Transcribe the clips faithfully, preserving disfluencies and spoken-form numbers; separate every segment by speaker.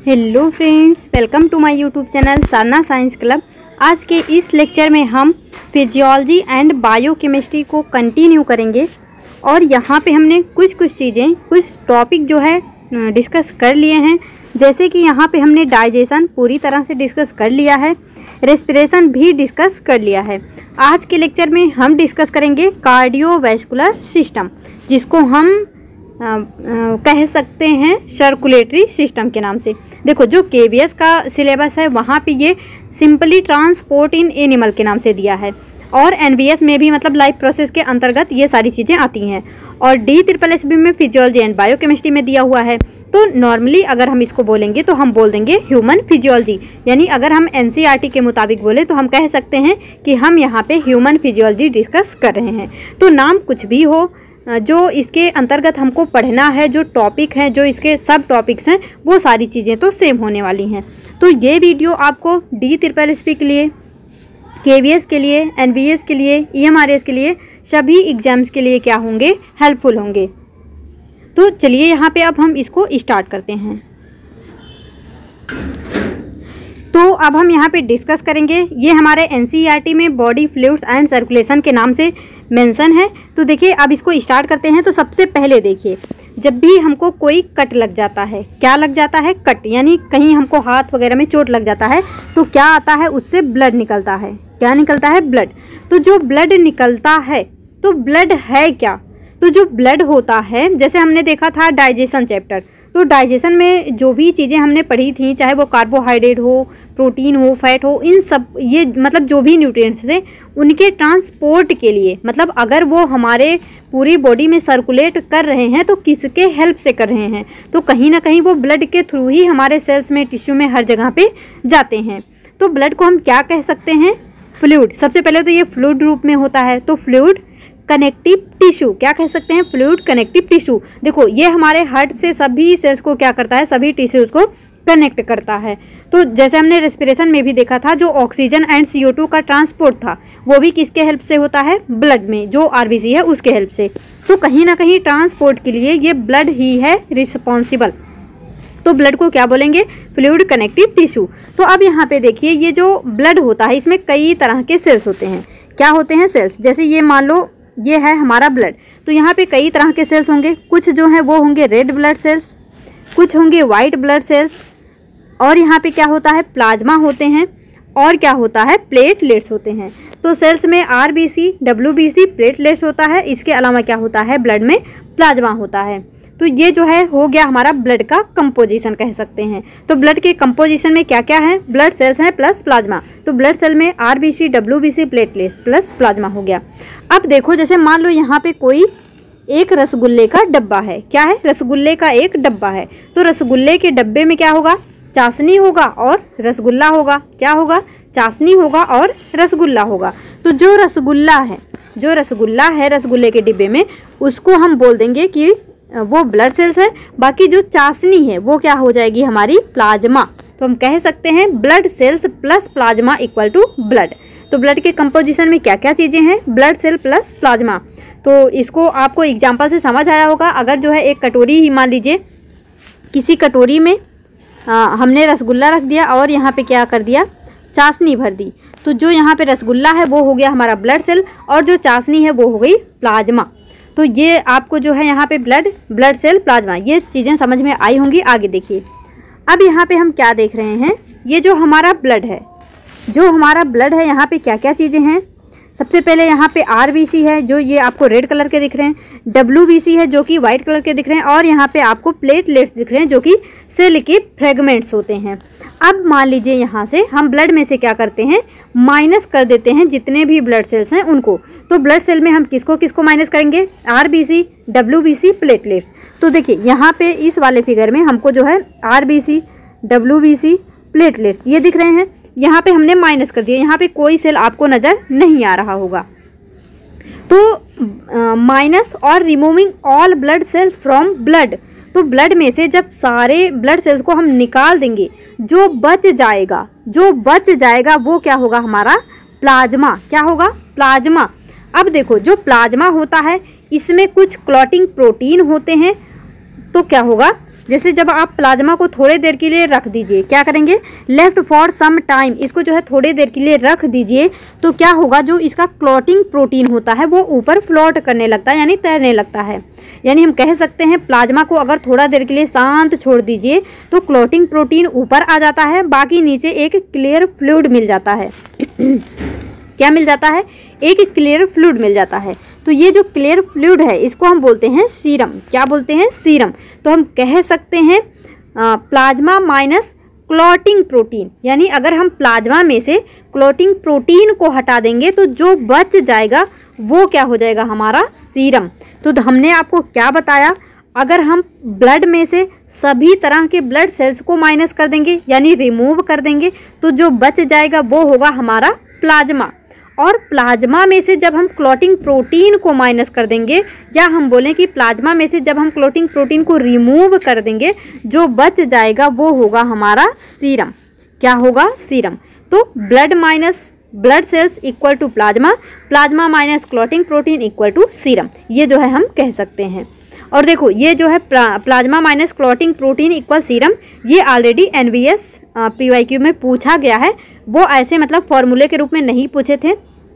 Speaker 1: Hello friends, welcome to my YouTube channel Sadhana science club. आज के इस लेक्चर में हम फिजियोलॉजी एंड बायोकेमिस्ट्री को कंटिन्यू करेंगे और यहाँ पे हमने कुछ कुछ चीज़ें, कुछ टॉपिक जो है डिस्कस कर लिए हैं। जैसे कि यहाँ पे हमने डाइजेशन पूरी तरह से डिस्कस कर लिया है, रेस्पिरेशन भी डिस्कस कर लिया है। आज के लेक्चर में हम डिस्कस करेंगे कार्डियोवैस्कुलर सिस्टम, जिसको हम आ, आ, कह सकते हैं सर्कुलेटरी सिस्टम के नाम से। देखो, जो केबीएस का सिलेबस है वहाँ पे ये सिंपली ट्रांसपोर्ट इन एनिमल के नाम से दिया है, और एनबीएस में भी मतलब लाइफ प्रोसेस के अंतर्गत ये सारी चीज़ें आती हैं, और डी ट्रिपल एस बी में फिजियोलॉजी एंड बायोकेमिस्ट्री में दिया हुआ है। तो नॉर्मली अगर हम इसको बोलेंगे तो हम बोल देंगे ह्यूमन फिजियोलॉजी, यानी अगर हम एनसीईआरटी के मुताबिक बोले तो हम कह सकते हैं कि हम यहाँ पे ह्यूमन फिजियोलॉजी डिस्कस कर रहे हैं। तो नाम कुछ भी हो, जो इसके अंतर्गत हमको पढ़ना है, जो टॉपिक हैं, जो इसके सब टॉपिक्स हैं, वो सारी चीज़ें तो सेम होने वाली हैं। तो ये वीडियो आपको डी ट्रिपल एस पी के लिए, केवीएस के लिए, एनबीएस के लिए, ईएमआरएस के लिए, सभी एग्जाम्स के लिए क्या होंगे, हेल्पफुल होंगे। तो चलिए यहाँ पे अब हम इसको स्टार्ट करते हैं। तो अब हम यहाँ पे डिस्कस करेंगे, ये हमारे एनसीईआरटी में बॉडी फ्लूइड्स एंड सर्कुलेशन के नाम से मेंशन है। तो देखिए, अब इसको स्टार्ट करते हैं। तो सबसे पहले देखिए, जब भी हमको कोई कट लग जाता है, क्या लग जाता है, कट, यानी कहीं हमको हाथ वगैरह में चोट लग जाता है तो क्या आता है, उससे ब्लड निकलता है। क्या निकलता है? ब्लड। तो जो ब्लड निकलता है, तो ब्लड है क्या? तो जो ब्लड होता है, जैसे हमने देखा था डाइजेशन चैप्टर, तो डाइजेशन में जो भी चीज़ें हमने पढ़ी थी, चाहे वो कार्बोहाइड्रेट हो, प्रोटीन हो, फैट हो, इन सब, ये मतलब जो भी न्यूट्रिएंट्स थे, उनके ट्रांसपोर्ट के लिए, मतलब अगर वो हमारे पूरी बॉडी में सर्कुलेट कर रहे हैं तो किसके हेल्प से कर रहे हैं, तो कहीं ना कहीं वो ब्लड के थ्रू ही हमारे सेल्स में, टिश्यू में, हर जगह पे जाते हैं। तो ब्लड को हम क्या कह सकते हैं? फ्लूइड। सबसे पहले तो ये फ्लूइड रूप में होता है, तो फ्लूइड कनेक्टिव टिश्यू, क्या कह सकते हैं? Fluid connective tissue. देखो, ये हमारे हार्ट से सभी सेल्स को क्या करता है, सभी टिश्यूज को कनेक्ट करता है। तो जैसे हमने रेस्पिरेशन में भी देखा था, जो oxygen and C O two का ट्रांसपोर्ट था, वो भी किसके हेल्प से होता है? ब्लड में, जो आरबीसी है उसके हेल्प से। तो कहीं ना कहीं ट्रांसपोर्ट के लिए ये ब्लड ही है रिस्पॉन्सिबल। तो ब्लड को क्या बोलेंगे? Fluid connective tissue. तो अब यहाँ पे देखिए, ये जो ब्लड होता है, इसमें कई तरह के सेल्स होते हैं। क्या होते हैं? सेल्स। जैसे ये मान लो ये है हमारा ब्लड, तो यहाँ पे कई तरह के सेल्स होंगे। कुछ जो है वो होंगे रेड ब्लड सेल्स, कुछ होंगे वाइट ब्लड सेल्स, और यहाँ पे क्या होता है? प्लाज्मा होते हैं, और क्या होता है? प्लेटलेट्स होते हैं। तो सेल्स में आरबीसी, डब्ल्यूबीसी, प्लेटलेट्स होता है। इसके अलावा क्या होता है? ब्लड में प्लाज्मा होता है। तो ये जो है हो गया हमारा ब्लड का कंपोजिशन, कह सकते हैं। तो ब्लड के कंपोजिशन में क्या क्या है? ब्लड सेल्स हैं प्लस प्लाज्मा। तो ब्लड सेल में RBC, WBC, platelets plus plasma हो गया। अब देखो, जैसे मान लो यहाँ पे कोई एक रसगुल्ले का डब्बा है। क्या है? रसगुल्ले का एक डब्बा है। तो रसगुल्ले के डब्बे में क्या होगा? चाशनी होगा और रसगुल्ला होगा। क्या होगा? चाशनी होगा और रसगुल्ला होगा। तो जो रसगुल्ला है, जो रसगुल्ला है रसगुल्ले के डिब्बे में, उसको हम बोल देंगे कि वो ब्लड सेल्स है। बाकी जो चाशनी है वो क्या हो जाएगी? हमारी प्लाज्मा। तो हम कह सकते हैं blood cells plus plasma equal to blood. तो ब्लड के कंपोजिशन में क्या क्या चीज़ें हैं? Blood cell plus plasma. तो इसको आपको एग्जाम्पल से समझ आया होगा। अगर जो है एक कटोरी ही मान लीजिए, किसी कटोरी में आ, हमने रसगुल्ला रख दिया और यहाँ पे क्या कर दिया? चाशनी भर दी। तो जो यहाँ पे रसगुल्ला है वो हो गया हमारा ब्लड सेल, और जो चाशनी है वो हो गई प्लाज्मा। तो ये आपको जो है यहाँ पे ब्लड, ब्लड सेल, प्लाज्मा, ये चीज़ें समझ में आई होंगी। आगे देखिए, अब यहाँ पे हम क्या देख रहे हैं? ये जो हमारा ब्लड है, जो हमारा ब्लड है, यहाँ पे क्या क्या चीज़ें हैं? सबसे पहले यहाँ पे आरबीसी है, जो ये आपको रेड कलर के दिख रहे हैं, डब्ल्यूबीसी है जो कि वाइट कलर के दिख रहे हैं, और यहाँ पे आपको प्लेटलेट्स दिख रहे हैं जो कि सेल के फ्रेगमेंट्स होते हैं। अब मान लीजिए यहाँ से हम ब्लड में से क्या करते हैं? माइनस कर देते हैं जितने भी ब्लड सेल्स हैं उनको। तो ब्लड सेल में हम किसको किसको माइनस करेंगे? RBC, WBC, platelets. तो देखिए यहाँ पे इस वाले फिगर में हमको जो है आरबीसी, डब्ल्यूबीसी, प्लेटलेट्स ये दिख रहे हैं। यहाँ पे हमने माइनस कर दिया, यहाँ पे कोई सेल आपको नज़र नहीं आ रहा होगा। तो माइनस और removing all blood cells from blood. तो ब्लड में से जब सारे ब्लड सेल्स को हम निकाल देंगे, जो बच जाएगा, जो बच जाएगा वो क्या होगा? हमारा प्लाज्मा। क्या होगा? प्लाज्मा। अब देखो, जो प्लाज्मा होता है इसमें कुछ क्लॉटिंग प्रोटीन होते हैं। तो क्या होगा? जैसे जब आप प्लाज्मा को थोड़े देर के लिए रख दीजिए, क्या करेंगे, लेफ्ट फॉर सम टाइम, इसको जो है थोड़ी देर के लिए रख दीजिए, तो क्या होगा, जो इसका क्लॉटिंग प्रोटीन होता है वो ऊपर फ्लोट करने लगता है, यानी तैरने लगता है। यानी हम कह सकते हैं प्लाज्मा को अगर थोड़ा देर के लिए शांत छोड़ दीजिए तो क्लॉटिंग प्रोटीन ऊपर आ जाता है, बाकी नीचे एक क्लियर फ्लूइड मिल जाता है। क्या मिल जाता है, एक क्लियर फ्लूइड मिल जाता है। तो ये जो क्लियर फ्लूइड है इसको हम बोलते हैं सीरम। क्या बोलते हैं, सीरम। तो हम कह सकते हैं प्लाज्मा माइनस क्लॉटिंग प्रोटीन, यानी अगर हम प्लाज्मा में से क्लॉटिंग प्रोटीन को हटा देंगे तो जो बच जाएगा वो क्या हो जाएगा, हमारा सीरम। तो हमने आपको क्या बताया, अगर हम ब्लड में से सभी तरह के ब्लड सेल्स को माइनस कर देंगे यानी रिमूव कर देंगे तो जो बच जाएगा वो होगा हमारा प्लाज्मा। और प्लाज्मा में से जब हम क्लॉटिंग प्रोटीन को माइनस कर देंगे, या हम बोलें कि प्लाज्मा में से जब हम क्लॉटिंग प्रोटीन को रिमूव कर देंगे, जो बच जाएगा वो होगा हमारा सीरम। क्या होगा, सीरम। तो blood minus blood cells equal to plasma, plasma minus clotting protein equal to serum, ये जो है हम कह सकते हैं। और देखो ये जो है plasma minus clotting protein equal serum, ये ऑलरेडी एनवीएस पीवाईक्यू में पूछा गया है। वो ऐसे मतलब फॉर्मूले के रूप में नहीं पूछे थे,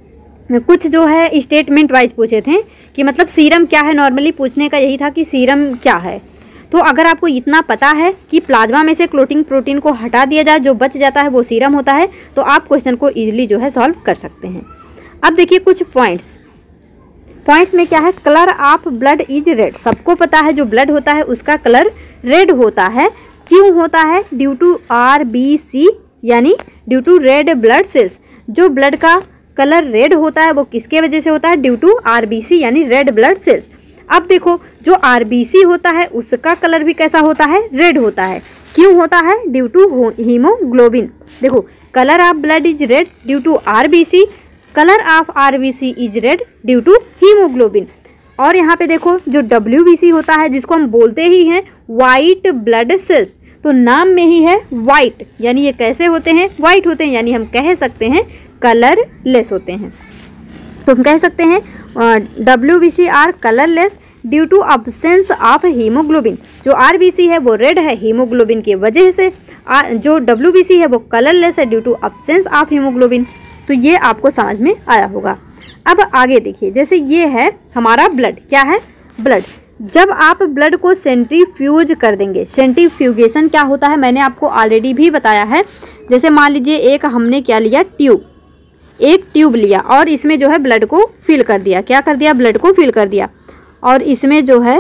Speaker 1: कुछ जो है स्टेटमेंट वाइज पूछे थे कि मतलब सीरम क्या है। नॉर्मली पूछने का यही था कि सीरम क्या है। तो अगर आपको इतना पता है कि प्लाज्मा में से क्लॉटिंग प्रोटीन को हटा दिया जाए, जो बच जाता है वो सीरम होता है, तो आप क्वेश्चन को ईजिली जो है सॉल्व कर सकते हैं। अब देखिए कुछ पॉइंट्स पॉइंट्स में क्या है, colour of blood is red. सबको पता है जो ब्लड होता है उसका कलर रेड होता है। क्यों होता है, due to R B C, यानी due to red blood cells. जो ब्लड का कलर रेड होता है वो किसके वजह से होता है, ड्यू टू आरबीसी यानी रेड ब्लड सेल्स। अब देखो जो आरबीसी होता है उसका कलर भी कैसा होता है, रेड होता है। क्यों होता है, ड्यू टू हीमोग्लोबिन। देखो colour of blood is red due to RBC, colour of RBC is red due to haemoglobin. और यहाँ पे देखो जो डब्ल्यूबीसी होता है जिसको हम बोलते ही हैं वाइट ब्लड सेल्स, तो नाम में ही है वाइट, यानी ये कैसे होते हैं, वाइट होते हैं, यानी हम कह सकते हैं कलरलेस होते हैं। तो हम कह सकते हैं WBC are colourless due to absence of haemoglobin. जो आरबीसी है वो रेड है हीमोग्लोबिन की वजह से, आ, जो डब्ल्यूबीसी है वो कलरलेस है due to absence of haemoglobin. तो ये आपको समझ में आया होगा। अब आगे देखिए, जैसे ये है हमारा ब्लड, क्या है, ब्लड। जब आप ब्लड को सेंट्रीफ्यूज कर देंगे, सेंट्रीफ्यूगेशन क्या होता है मैंने आपको ऑलरेडी भी बताया है। जैसे मान लीजिए एक हमने क्या लिया, ट्यूब, एक ट्यूब लिया और इसमें जो है ब्लड को फिल कर दिया। क्या कर दिया, ब्लड को फिल कर दिया। और इसमें जो है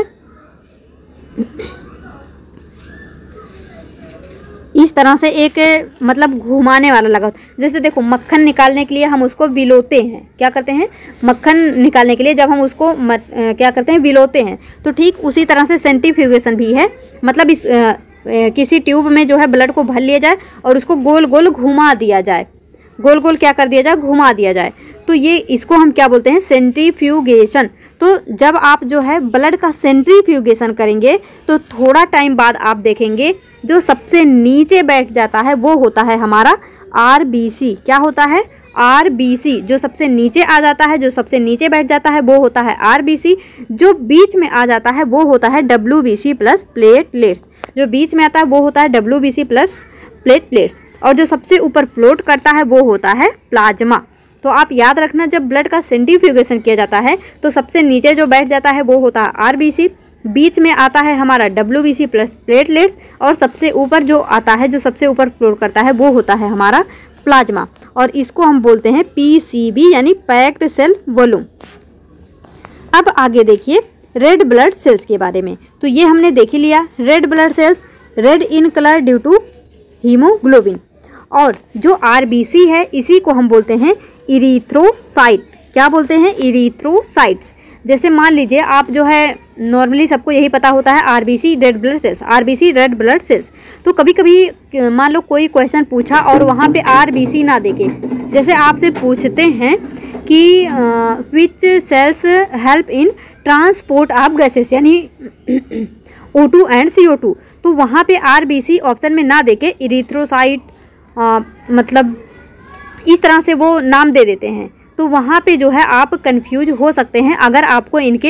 Speaker 1: इस तरह से एक मतलब घुमाने वाला लगा। जैसे देखो मक्खन निकालने के लिए हम उसको विलोते हैं, क्या करते हैं, मक्खन निकालने के लिए जब हम उसको मत, आ, क्या करते हैं, विलोते हैं। तो ठीक उसी तरह से सेंट्रीफ्यूगेशन भी है, मतलब इस आ, किसी ट्यूब में जो है ब्लड को भर लिया जाए और उसको गोल गोल घुमा दिया जाए, गोल गोल क्या कर दिया जाए, घुमा दिया जाए। तो ये इसको हम क्या बोलते हैं, सेंट्रीफ्यूगेशन। तो जब आप जो है ब्लड का सेंट्रीफ्यूगेशन करेंगे तो थोड़ा टाइम बाद आप देखेंगे जो सबसे नीचे बैठ जाता है वो होता है हमारा आरबीसी। क्या होता है, आरबीसी। जो सबसे नीचे आ जाता है, जो सबसे नीचे बैठ जाता है वो होता है आरबीसी। जो बीच में आ जाता है वो होता है डब्ल्यूबीसी प्लस प्लेटलेट्स। जो बीच में आता है वो होता है डब्ल्यूबीसी प्लस प्लेटलेट्स। और जो सबसे ऊपर फ्लोट करता है वो होता है प्लाज्मा। तो आप याद रखना, जब ब्लड का सेंट्रीफ्यूगेशन किया जाता है तो सबसे नीचे जो बैठ जाता है वो होता है आरबीसी, बीच में आता है हमारा डब्ल्यूबीसी प्लस प्लेटलेट्स, और सबसे ऊपर जो आता है, जो सबसे ऊपर फ्लोट करता है वो होता है हमारा प्लाज्मा। और इसको हम बोलते हैं पीसीबी यानी पैक्ड सेल वॉल्यूम। अब आगे देखिए रेड ब्लड सेल्स के बारे में। तो ये हमने देख ही लिया, red blood cells red in colour due to haemoglobin. और जो आरबीसी है इसी को हम बोलते हैं इरिथ्रोसाइट। क्या बोलते हैं, इरिथ्रोसाइट्स। जैसे मान लीजिए आप जो है नॉर्मली सबको यही पता होता है RBC red blood cells, RBC red blood cells. तो कभी कभी मान लो कोई क्वेश्चन पूछा और वहाँ पे आरबीसी ना देखे, जैसे आपसे पूछते हैं कि which cells help in transport of gases यानी O two and C O two, तो वहाँ पे आरबीसी ऑप्शन में ना देके इरिथ्रोसाइट आ, मतलब इस तरह से वो नाम दे देते हैं। तो वहाँ पे जो है आप कंफ्यूज हो सकते हैं अगर आपको इनके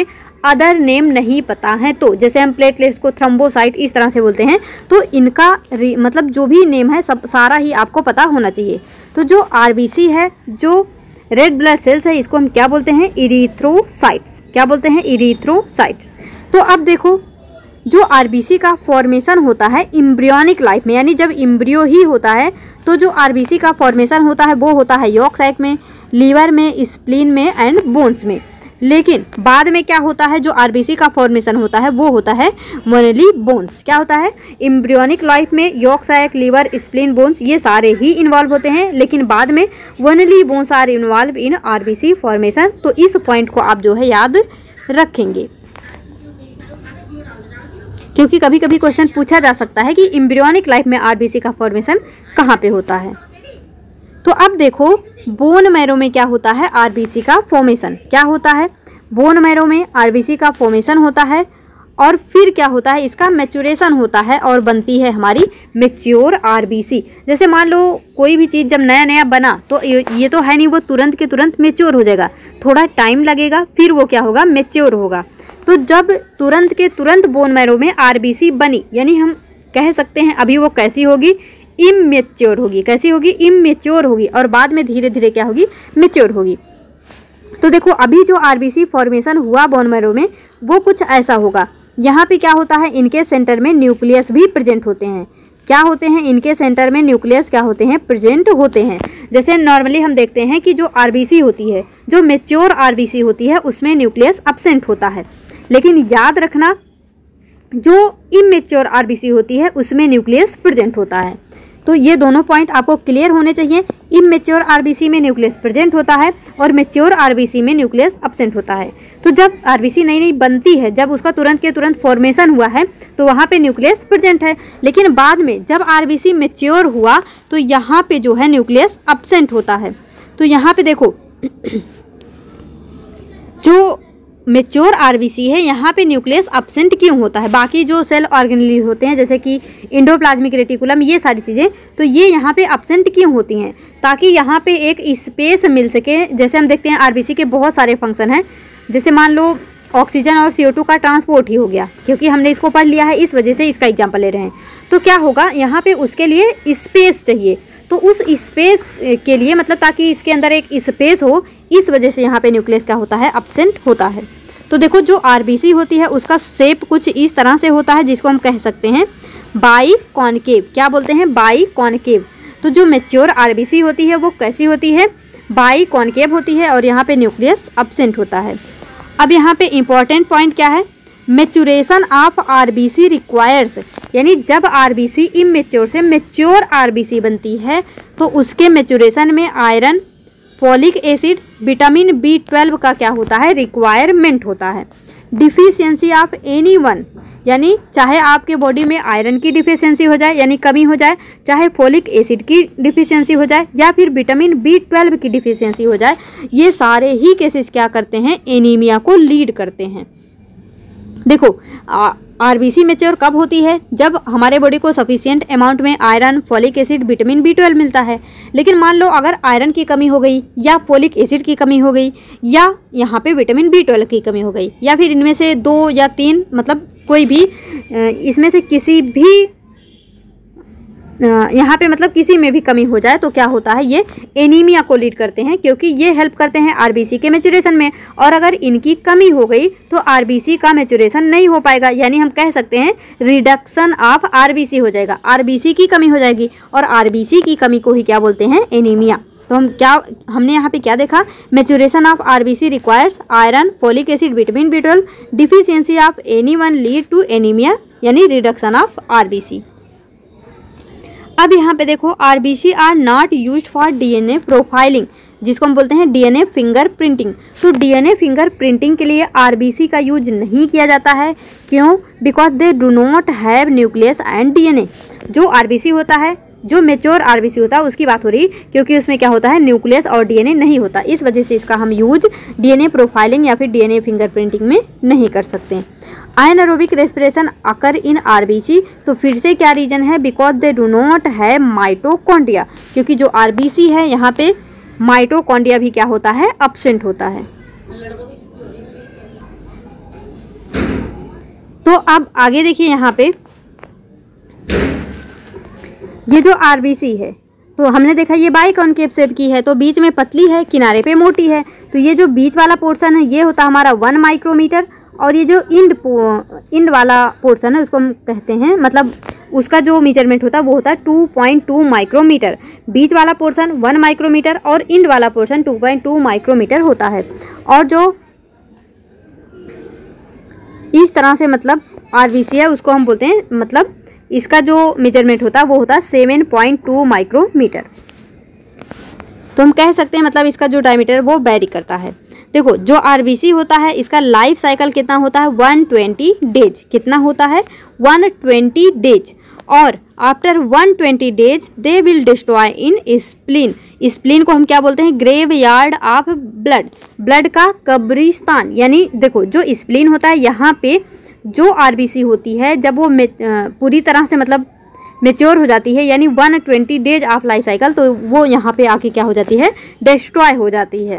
Speaker 1: अदर नेम नहीं पता है तो, जैसे हम प्लेटलेट्स को थ्रोम्बोसाइट इस तरह से बोलते हैं, तो इनका मतलब जो भी नेम है सब सारा ही आपको पता होना चाहिए। तो जो आरबीसी है, जो रेड ब्लड सेल्स है, इसको हम क्या बोलते हैं? इरिथ्रोसाइट्स। क्या बोलते हैं? इरिथ्रोसाइट्स। तो अब देखो, जो आरबीसी का फॉर्मेशन होता है एम्ब्रियोनिक लाइफ में, यानी जब एम्ब्रियो ही होता है, तो जो आरबीसी का फॉर्मेशन होता है वो होता है यॉर्क सैक में, लीवर में, स्प्लीन में एंड बोन्स में। लेकिन बाद में क्या होता है, जो आरबीसी का फॉर्मेशन होता है वो होता है मोनली बोन्स। क्या होता है? एम्ब्रियोनिक लाइफ में yolk sac, liver, spleen, bones ये सारे ही इन्वॉल्व होते हैं, लेकिन बाद में only bones are involve in RBC formation. तो इस पॉइंट को आप जो है याद रखेंगे, क्योंकि कभी कभी क्वेश्चन पूछा जा सकता है कि एम्ब्रियोनिक लाइफ में आरबीसी का फॉर्मेशन कहाँ पे होता है। तो अब देखो, बोन मैरो में क्या होता है? आरबीसी का फॉर्मेशन। क्या होता है? बोन मैरो में आरबीसी का फॉर्मेशन होता है, और फिर क्या होता है? इसका मैच्योरेशन होता है और बनती है हमारी मैच्योर आरबीसी। जैसे मान लो कोई भी चीज़ जब नया नया बना, तो ये तो है नहीं वो तुरंत के तुरंत मैच्योर हो जाएगा, थोड़ा टाइम लगेगा, फिर वो क्या होगा? मैच्योर होगा। तो जब तुरंत के तुरंत बोन मैरो में आरबीसी बनी, यानी हम कह सकते हैं अभी वो कैसी होगी? इमेच्योर होगी। कैसी होगी? इमेच्योर होगी, और बाद में धीरे धीरे क्या होगी? मैच्योर होगी। तो देखो, अभी जो आरबीसी फॉर्मेशन हुआ बोन मैरो में वो कुछ ऐसा होगा। यहाँ पे क्या होता है? इनके सेंटर में न्यूक्लियस भी प्रेजेंट होते हैं। क्या होते हैं? इनके सेंटर में न्यूक्लियस क्या होते हैं? प्रेजेंट होते हैं। जैसे नॉर्मली हम देखते हैं कि जो आरबीसी होती है, जो मैच्योर आरबीसी होती है, उसमें न्यूक्लियस एब्सेंट होता है। लेकिन याद रखना, जो इमेच्योर आरबीसी होती है उसमें न्यूक्लियस प्रेजेंट होता है। तो ये दोनों पॉइंट आपको क्लियर होने चाहिए। इमेच्योर आरबीसी में न्यूक्लियस प्रेजेंट होता है और मैच्योर आरबीसी में न्यूक्लियस एब्सेंट होता है। तो जब आरबीसी नई नई बनती है, जब उसका तुरंत के तुरंत फॉर्मेशन हुआ है, तो वहाँ पे न्यूक्लियस प्रेजेंट है। लेकिन बाद में जब आरबीसी मैच्योर हुआ, तो यहाँ पे जो है न्यूक्लियस एब्सेंट होता है। तो यहाँ पे देखो, जो मैच्योर आरबीसी है यहाँ पे न्यूक्लियस एब्सेंट क्यों होता है? बाकी जो सेल ऑर्गेनेल होते हैं, जैसे कि एंडोप्लाज्मिक रेटिकुलम, ये सारी चीज़ें, तो ये यहाँ पे एब्सेंट क्यों होती हैं? ताकि यहाँ पे एक स्पेस मिल सके। जैसे हम देखते हैं आरबीसी के बहुत सारे फंक्शन हैं, जैसे मान लो ऑक्सीजन और सी ओ टू का ट्रांसपोर्ट ही हो गया, क्योंकि हमने इसको पढ़ लिया है, इस वजह से इसका एग्जाम्पल ले रहे हैं। तो क्या होगा? यहाँ पे उसके लिए स्पेस चाहिए, तो उस स्पेस के लिए, मतलब ताकि इसके अंदर एक स्पेस हो, इस वजह से यहाँ पे न्यूक्लियस क्या होता है? एब्सेंट होता है। तो देखो, जो आरबीसी होती है उसका शेप कुछ इस तरह से होता है, जिसको हम कह सकते हैं बाई कॉनकेव। क्या बोलते हैं? Biconcave. तो जो मैच्योर आरबीसी होती है वो कैसी होती है? बाई कॉनकेव होती है, और यहाँ पे न्यूक्लियस एब्सेंट होता है। अब यहाँ पे इम्पॉर्टेंट पॉइंट क्या है? मैच्योरेशन ऑफ आरबीसी रिक्वायर्स, यानी जब आरबीसी इमेच्योर से मैच्योर आरबीसी बनती है, तो उसके मैच्योरेशन में iron, folic acid, vitamin B twelve का क्या होता है? रिक्वायरमेंट होता है। डिफिशियंसी ऑफ एनी वन, यानी चाहे आपके बॉडी में आयरन की डिफिशियंसी हो जाए, यानी कमी हो जाए, चाहे फॉलिक एसिड की डिफिशियंसी हो जाए, या फिर विटामिन बी ट्वेल्व की डिफिशियंसी हो जाए, ये सारे ही केसेस क्या करते हैं? एनीमिया को लीड करते हैं। देखो, आरबीसी मैच्योर कब होती है? जब हमारे बॉडी को सफिशिएंट अमाउंट में iron, folic acid, vitamin B twelve मिलता है। लेकिन मान लो अगर आयरन की कमी हो गई, या फॉलिक एसिड की कमी हो गई, या यहाँ पे विटामिन बी ट्वेल्व की कमी हो गई, या फिर इनमें से दो या तीन, मतलब कोई भी इसमें से किसी भी यहाँ पे मतलब किसी में भी कमी हो जाए, तो क्या होता है? ये एनीमिया को लीड करते हैं, क्योंकि ये हेल्प करते हैं आरबीसी के मैच्योरेशन में। और अगर इनकी कमी हो गई तो आरबीसी का मैच्योरेशन नहीं हो पाएगा, यानी हम कह सकते हैं रिडक्शन ऑफ आरबीसी हो जाएगा। आरबीसी की कमी हो जाएगी, और आरबीसी की कमी को ही क्या बोलते हैं? एनीमिया। तो हम क्या हमने यहाँ पे क्या देखा? Maturation of RBC requires iron, folic acid, vitamin B twelve, deficiency of any one lead to anaemia, यानी रिडक्शन ऑफ आरबीसी। अब यहाँ पे देखो, RBC are not used for DNA profiling, जिसको हम बोलते हैं डीएनए फिंगर प्रिंटिंग। तो डीएनए फिंगर प्रिंटिंग के लिए आरबीसी का यूज नहीं किया जाता है। क्यों? Because they do not have nucleus and DNA. जो आरबीसी होता है, जो मैच्योर आरबीसी होता है, उसकी बात हो रही, क्योंकि उसमें क्या होता है? न्यूक्लियस और डीएनए नहीं होता। इस वजह से इसका हम यूज डीएनए प्रोफाइलिंग या फिर डीएनए फिंगर प्रिंटिंग में नहीं कर सकते। Anaerobic respiration occur in RBC, तो फिर से क्या रीजन है? Because they do not have mitochondria, क्योंकि जो आरबीसी है यहाँ पे माइटोकॉन्ड्रिया भी क्या होता है? एब्सेंट होता है। तो अब आगे देखिए यहाँ पे ये जो आरबीसी है तो हमने देखा ये बाई कॉन्केव शेप की है, तो बीच में पतली है, किनारे पे मोटी है। तो ये जो बीच वाला पोर्शन है ये होता है हमारा वन माइक्रोमीटर, और ये जो इंड इंड वाला पोर्शन है उसको हम कहते हैं, मतलब उसका जो मेजरमेंट होता है वो होता है टू पॉइंट टू माइक्रोमीटर। बीच वाला पोर्शन वन माइक्रोमीटर और इंड वाला portion two point two micrometre होता है। और जो इस तरह से मतलब आरबीसी है उसको हम बोलते हैं, मतलब इसका जो मेजरमेंट होता है वो होता है सेवन पॉइंट टू माइक्रोमीटर। तो हम कह सकते हैं मतलब इसका जो डायमीटर वो वेरी करता है। देखो जो आरबीसी होता है इसका लाइफ साइकिल कितना होता है, वन ट्वेंटी डेज। कितना होता है, वन ट्वेंटी डेज। और after one twenty days they will destroy in spleen. Spleen को हम क्या बोलते हैं, graveyard of blood, blood का कब्रिस्तान। यानी देखो जो स्प्लीन होता है यहाँ पे जो आरबीसी होती है जब वो पूरी तरह से मतलब मेच्योर हो जाती है, यानी one twenty days of life cycle, तो वो यहाँ पे आके क्या हो जाती है, डिस्ट्रॉय हो जाती है।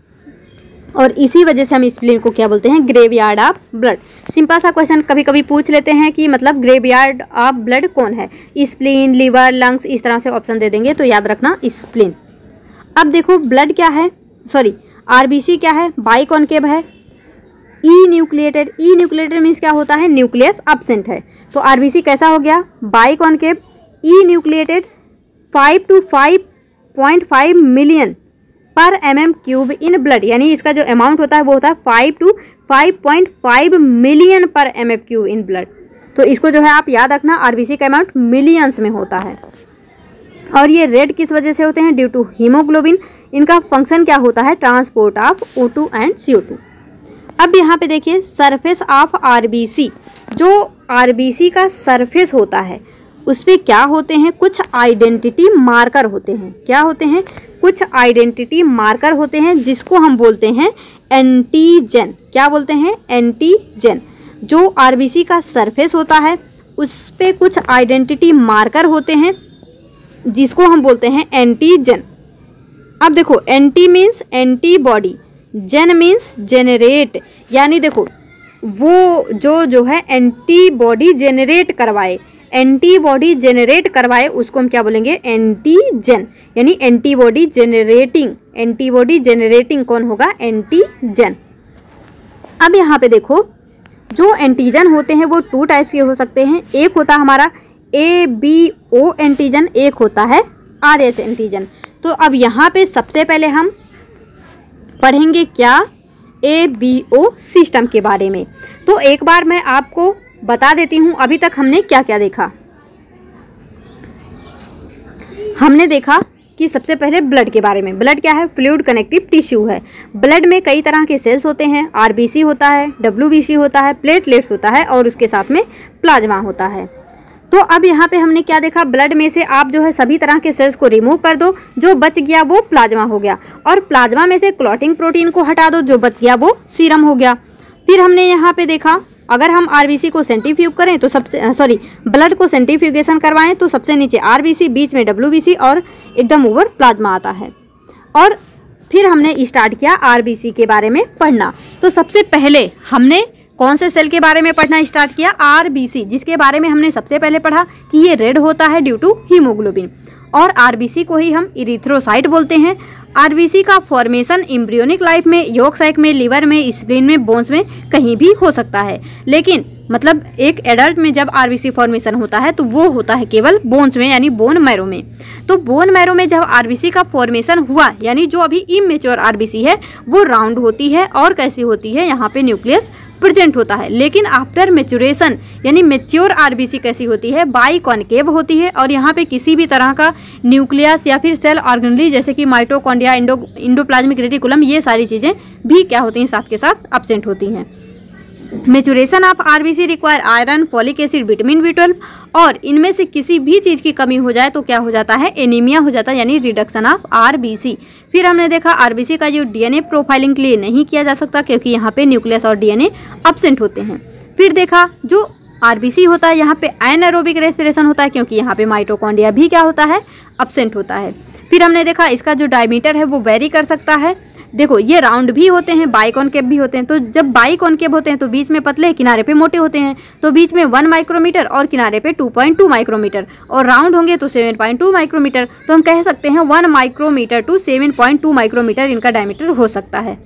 Speaker 1: और इसी वजह से हम स्प्लीन को क्या बोलते हैं, ग्रेवयार्ड ऑफ ब्लड। सिंपल सा क्वेश्चन कभी कभी पूछ लेते हैं कि मतलब ग्रेवयार्ड ऑफ ब्लड कौन है, स्प्लीन, लिवर, लंग्स, इस तरह से ऑप्शन दे देंगे, तो याद रखना स्प्लीन। अब देखो ब्लड क्या है, सॉरी आरबीसी क्या है, बाई कॉन्केव है, enucleated. Enucleated means क्या होता है, न्यूक्लियस एब्सेंट है। तो आरबीसी कैसा हो गया, biconcave, enucleated, five to five point five million per M M cube in blood. यानी इसका जो अमाउंट होता है वो होता है five to five point five million per M M cube in blood. तो इसको जो है आप याद रखना, आरबीसी का अमाउंट मिलियंस में होता है। और ये रेड किस वजह से होते हैं, ड्यू टू हीमोग्लोबिन। इनका फंक्शन क्या होता है, transport of O two and C O two. अब यहाँ पे देखिए सरफेस ऑफ आरबीसी, जो आरबीसी का सरफेस होता है उस पर क्या होते हैं, कुछ आइडेंटिटी मार्कर होते हैं। क्या होते हैं, कुछ आइडेंटिटी मार्कर होते हैं जिसको हम बोलते हैं एंटीजन। क्या बोलते हैं, एंटीजन। जो आरबीसी का सरफेस होता है उस पे कुछ आइडेंटिटी मार्कर होते हैं जिसको हम बोलते हैं एंटीजन। अब देखो anti means antibody, gen means generate, यानी देखो वो जो जो है एंटीबॉडी जेनरेट करवाए, एंटीबॉडी जेनरेट करवाए उसको हम क्या बोलेंगे, एंटीजन। यानी एंटीबॉडी जेनरेटिंग, एंटीबॉडी जेनरेटिंग कौन होगा, एंटीजन। अब यहाँ पे देखो जो एंटीजन होते हैं वो टू टाइप्स के हो सकते हैं। एक होता है हमारा ए बी ओ एंटीजन, एक होता है आर एच एंटीजन। तो अब यहाँ पे सबसे पहले हम पढ़ेंगे क्या, ए बी ओ सिस्टम के बारे में। तो एक बार मैं आपको बता देती हूँ अभी तक हमने क्या क्या देखा। हमने देखा कि सबसे पहले ब्लड के बारे में। ब्लड क्या है, फ्लूइड कनेक्टिव टिश्यू है। ब्लड में कई तरह के सेल्स होते हैं, आरबीसी होता है, डब्ल्यूबीसी होता है, प्लेटलेट्स होता है और उसके साथ में प्लाज्मा होता है। तो अब यहाँ पे हमने क्या देखा, ब्लड में से आप जो है सभी तरह के सेल्स को रिमूव कर दो, जो बच गया वो प्लाज्मा हो गया। और प्लाज्मा में से क्लॉटिंग प्रोटीन को हटा दो, जो बच गया वो सीरम हो गया। फिर हमने यहाँ पे देखा अगर हम आरबीसी को सेंट्रीफ्यूग करें तो सबसे सॉरी ब्लड को सेंट्रीफ्यूगेशन करवाएं तो सबसे नीचे आरबीसी, बीच में डब्ल्यूबीसी और एकदम ऊपर प्लाज्मा आता है। और फिर हमने स्टार्ट किया आरबीसी के बारे में पढ़ना। तो सबसे पहले हमने कौन से सेल के बारे में पढ़ना स्टार्ट किया, आरबीसी, जिसके बारे में हमने सबसे पहले पढ़ा कि ये रेड होता है ड्यू टू हीमोग्लोबिन। और आरबीसी को ही हम इरिथ्रोसाइट बोलते हैं। आरबीसी का फॉर्मेशन एम्ब्रियोनिक लाइफ में, यॉक साइक में, लिवर में, स्प्लीन में, बोन्स में कहीं भी हो सकता है। लेकिन मतलब एक एडल्ट में जब आरबीसी फॉर्मेशन होता है तो वो होता है केवल बोन्स में, यानी बोन मैरो में। तो बोन मैरो में जब आरबीसी का फॉर्मेशन हुआ, यानी जो अभी इमेच्योर आरबीसी है वो राउंड होती है और कैसी होती है, यहाँ पे न्यूक्लियस प्रेजेंट होता है। लेकिन आफ्टर मेचुरेशन यानी मेच्योर आरबीसी कैसी होती है, बाई कॉन्केव होती है और यहाँ पे किसी भी तरह का न्यूक्लियस या फिर सेल ऑर्गेनली जैसे कि माइटोकॉन्ड्रिया, इंडो इंडोप्लाज्मिक रेटिकुलम, ये सारी चीज़ें भी क्या होती हैं, साथ के साथ एब्सेंट होती हैं। Maturation of RBC require iron, folic acid, vitamin B twelve, और इनमें से किसी भी चीज़ की कमी हो जाए तो क्या हो जाता है, एनीमिया हो जाता है, यानी रिडक्शन ऑफ आरबीसी। फिर हमने देखा आरबीसी का जो डीएनए प्रोफाइलिंग के लिए नहीं किया जा सकता क्योंकि यहाँ पे न्यूक्लियस और डीएनए एब्सेंट होते हैं। फिर देखा जो आरबीसी होता है यहाँ पे एनारोबिक रेस्पिरेशन होता है क्योंकि यहाँ पे माइटोकॉन्ड्रिया भी क्या होता है, एब्सेंट होता है। फिर हमने देखा इसका जो डायमीटर है वो वेरी कर सकता है, देखो ये राउंड भी होते हैं, बाई कॉनकेव भी होते हैं। तो जब बाई कॉनकेव होते हैं तो बीच में पतले, किनारे पे मोटे होते हैं। तो बीच में वन माइक्रोमीटर और किनारे पे टू पॉइंट टू माइक्रोमीटर, और राउंड होंगे तो सेवन पॉइंट टू माइक्रोमीटर। तो हम कह सकते हैं one micrometre to seven point two micrometre इनका डायमीटर हो सकता है।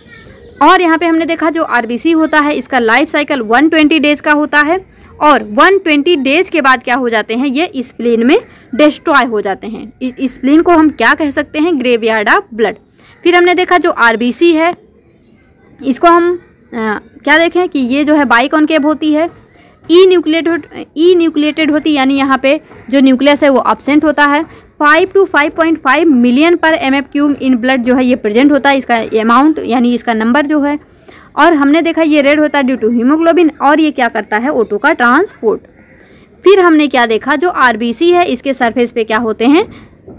Speaker 1: और यहाँ पे हमने देखा जो आरबीसी होता है इसका life cycle one twenty days का होता है, और वन ट्वेंटी डेज के बाद क्या हो जाते हैं, ये स्प्लीन में डिस्ट्रॉय हो जाते हैं। स्प्लीन को हम क्या कह सकते हैं, ग्रेवयार्ड ऑफ ब्लड। फिर हमने देखा जो आरबीसी है इसको हम आ, क्या देखें कि ये जो है बाई कॉनकेव होती है, ई न्यूक्लिएटेड ई न्यूक्लिएटेड होती है, यानी यहाँ पे जो न्यूक्लियस है वो एब्सेंट होता है। Five to five point five million per M M cube in blood जो है ये प्रेजेंट होता है, इसका अमाउंट यानी इसका नंबर जो है। और हमने देखा ये रेड होता है ड्यू टू हीमोग्लोबिन, और ये क्या करता है, ओटो का ट्रांसपोर्ट। फिर हमने क्या देखा, जो आरबीसी है इसके सरफेस पे क्या होते हैं,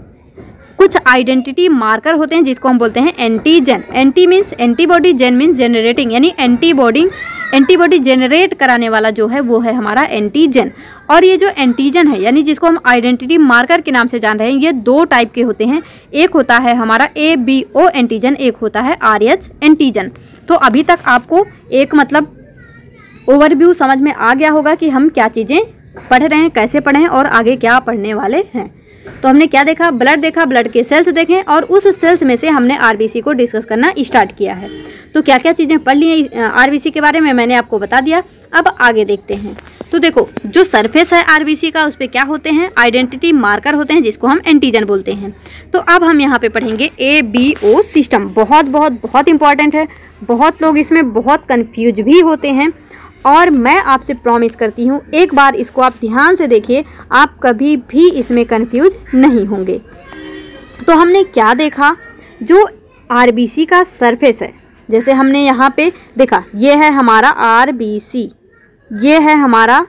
Speaker 1: कुछ आइडेंटिटी मार्कर होते हैं जिसको हम बोलते हैं antigen. Anti means antibody, gen means generating, यानी एंटीबॉडी एंटीबॉडी जनरेट कराने वाला जो है वो है हमारा एंटीजन। और ये जो एंटीजन है यानी जिसको हम आइडेंटिटी मार्कर के नाम से जान रहे हैं, ये दो टाइप के होते हैं। एक होता है हमारा ए बी ओ एंटीजन, एक होता है आर एच एंटीजन। तो अभी तक आपको एक मतलब ओवरव्यू समझ में आ गया होगा कि हम क्या चीज़ें पढ़ रहे हैं, कैसे पढ़ें और आगे क्या पढ़ने वाले हैं। तो हमने क्या देखा, ब्लड देखा, ब्लड के सेल्स देखें, और उस सेल्स में से हमने आरबीसी को डिस्कस करना स्टार्ट किया है। तो क्या क्या चीज़ें पढ़ ली हैं आरबीसी के बारे में मैंने आपको बता दिया। अब आगे देखते हैं। तो देखो जो सरफेस है आरबीसी का उस पर क्या होते हैं, आइडेंटिटी मार्कर होते हैं जिसको हम एंटीजन बोलते हैं। तो अब हम यहाँ पे पढ़ेंगे ए बी ओ सिस्टम। बहुत बहुत बहुत इंपॉर्टेंट है, बहुत लोग इसमें बहुत कन्फ्यूज भी होते हैं, और मैं आपसे प्रॉमिस करती हूँ एक बार इसको आप ध्यान से देखिए, आप कभी भी इसमें कंफ्यूज नहीं होंगे। तो हमने क्या देखा, जो आरबीसी का सरफेस है, जैसे हमने यहाँ पे देखा ये है हमारा आरबीसी, ये है हमारा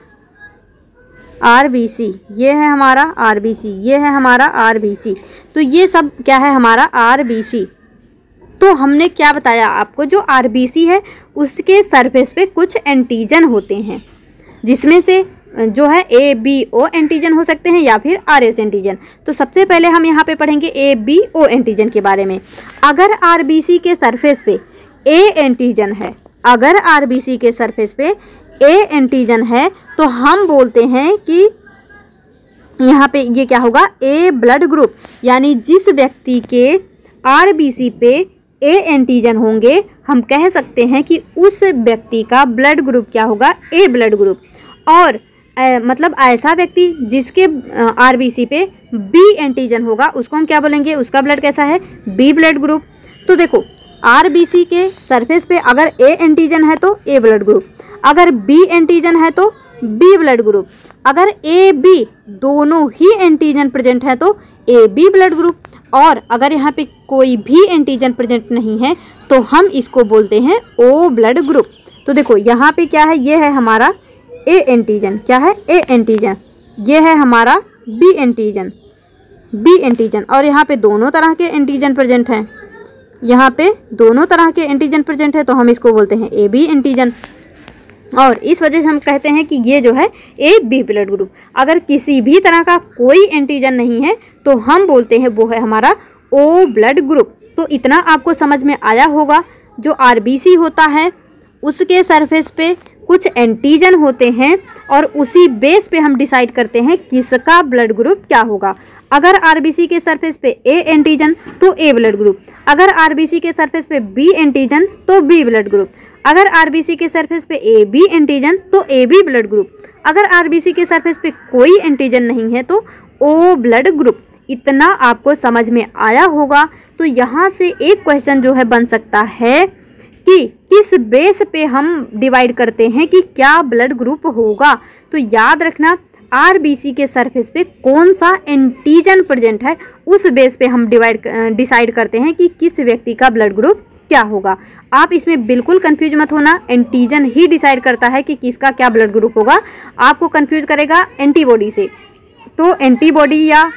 Speaker 1: आरबीसी, ये है हमारा आरबीसी, ये है हमारा आरबीसी। तो ये सब क्या है, हमारा आरबीसी। तो हमने क्या बताया आपको, जो आरबीसी है उसके सरफेस पे कुछ एंटीजन होते हैं, जिसमें से जो है ए बी ओ एंटीजन हो सकते हैं या फिर आर एच एंटीजन। तो सबसे पहले हम यहाँ पे पढ़ेंगे ए बी ओ एंटीजन के बारे में। अगर आरबीसी के सरफेस पे ए एंटीजन है, अगर आरबीसी के सरफेस पे ए एंटीजन है तो हम बोलते हैं कि यहाँ पे ये क्या होगा, ए ब्लड ग्रुप, यानी जिस व्यक्ति के आरबीसी पे ए एंटीजन होंगे हम कह सकते हैं कि उस व्यक्ति का ब्लड ग्रुप क्या होगा, ए ब्लड ग्रुप। और ए, मतलब ऐसा व्यक्ति जिसके आरबीसी पे बी एंटीजन होगा उसको हम क्या बोलेंगे, उसका ब्लड कैसा है, बी ब्लड ग्रुप। तो देखो आरबीसी के सरफेस पे अगर ए एंटीजन है तो ए ब्लड ग्रुप, अगर बी एंटीजन है तो बी ब्लड ग्रुप, अगर ए बी दोनों ही एंटीजन प्रेजेंट है तो ए बी ब्लड ग्रुप, और अगर यहाँ पे कोई भी एंटीजन प्रेजेंट नहीं है तो हम इसको बोलते हैं ओ ब्लड ग्रुप। तो देखो यहाँ पे क्या है, ये है हमारा ए एंटीजन, क्या है, ए एंटीजन, ये है हमारा बी एंटीजन, बी एंटीजन, और यहाँ पे दोनों तरह के एंटीजन प्रेजेंट हैं, यहाँ पे दोनों तरह के एंटीजन प्रेजेंट है तो हम इसको बोलते हैं ए बी एंटीजन। और इस वजह से हम कहते हैं कि ये जो है ए बी ब्लड ग्रुप। अगर किसी भी तरह का कोई एंटीजन नहीं है तो हम बोलते हैं वो है हमारा ओ ब्लड ग्रुप। तो इतना आपको समझ में आया होगा, जो आरबीसी होता है उसके सरफेस पे कुछ एंटीजन होते हैं और उसी बेस पे हम डिसाइड करते हैं किसका ब्लड ग्रुप क्या होगा। अगर आरबीसी के सरफेस पे ए एंटीजन तो ए ब्लड ग्रुप, अगर आरबीसी के सरफेस पे बी एंटीजन तो बी ब्लड ग्रुप, अगर आरबीसी के सरफेस पे ए बी एंटीजन तो ए बी ब्लड ग्रुप, अगर आरबीसी के सरफेस पे कोई एंटीजन नहीं है तो ओ ब्लड ग्रुप। इतना आपको समझ में आया होगा। तो यहाँ से एक क्वेश्चन जो है बन सकता है कि किस बेस पे हम डिवाइड करते हैं कि क्या ब्लड ग्रुप होगा। तो याद रखना आरबीसी के सरफेस पे कौन सा एंटीजन प्रेजेंट है उस बेस पे हम डिवाइड डिसाइड करते हैं कि किस व्यक्ति का ब्लड ग्रुप क्या होगा। आप इसमें बिल्कुल कंफ्यूज मत होना, एंटीजन ही डिसाइड करता है कि किसका क्या ब्लड ग्रुप होगा। आपको कंफ्यूज करेगा एंटीबॉडी से, तो एंटीबॉडी या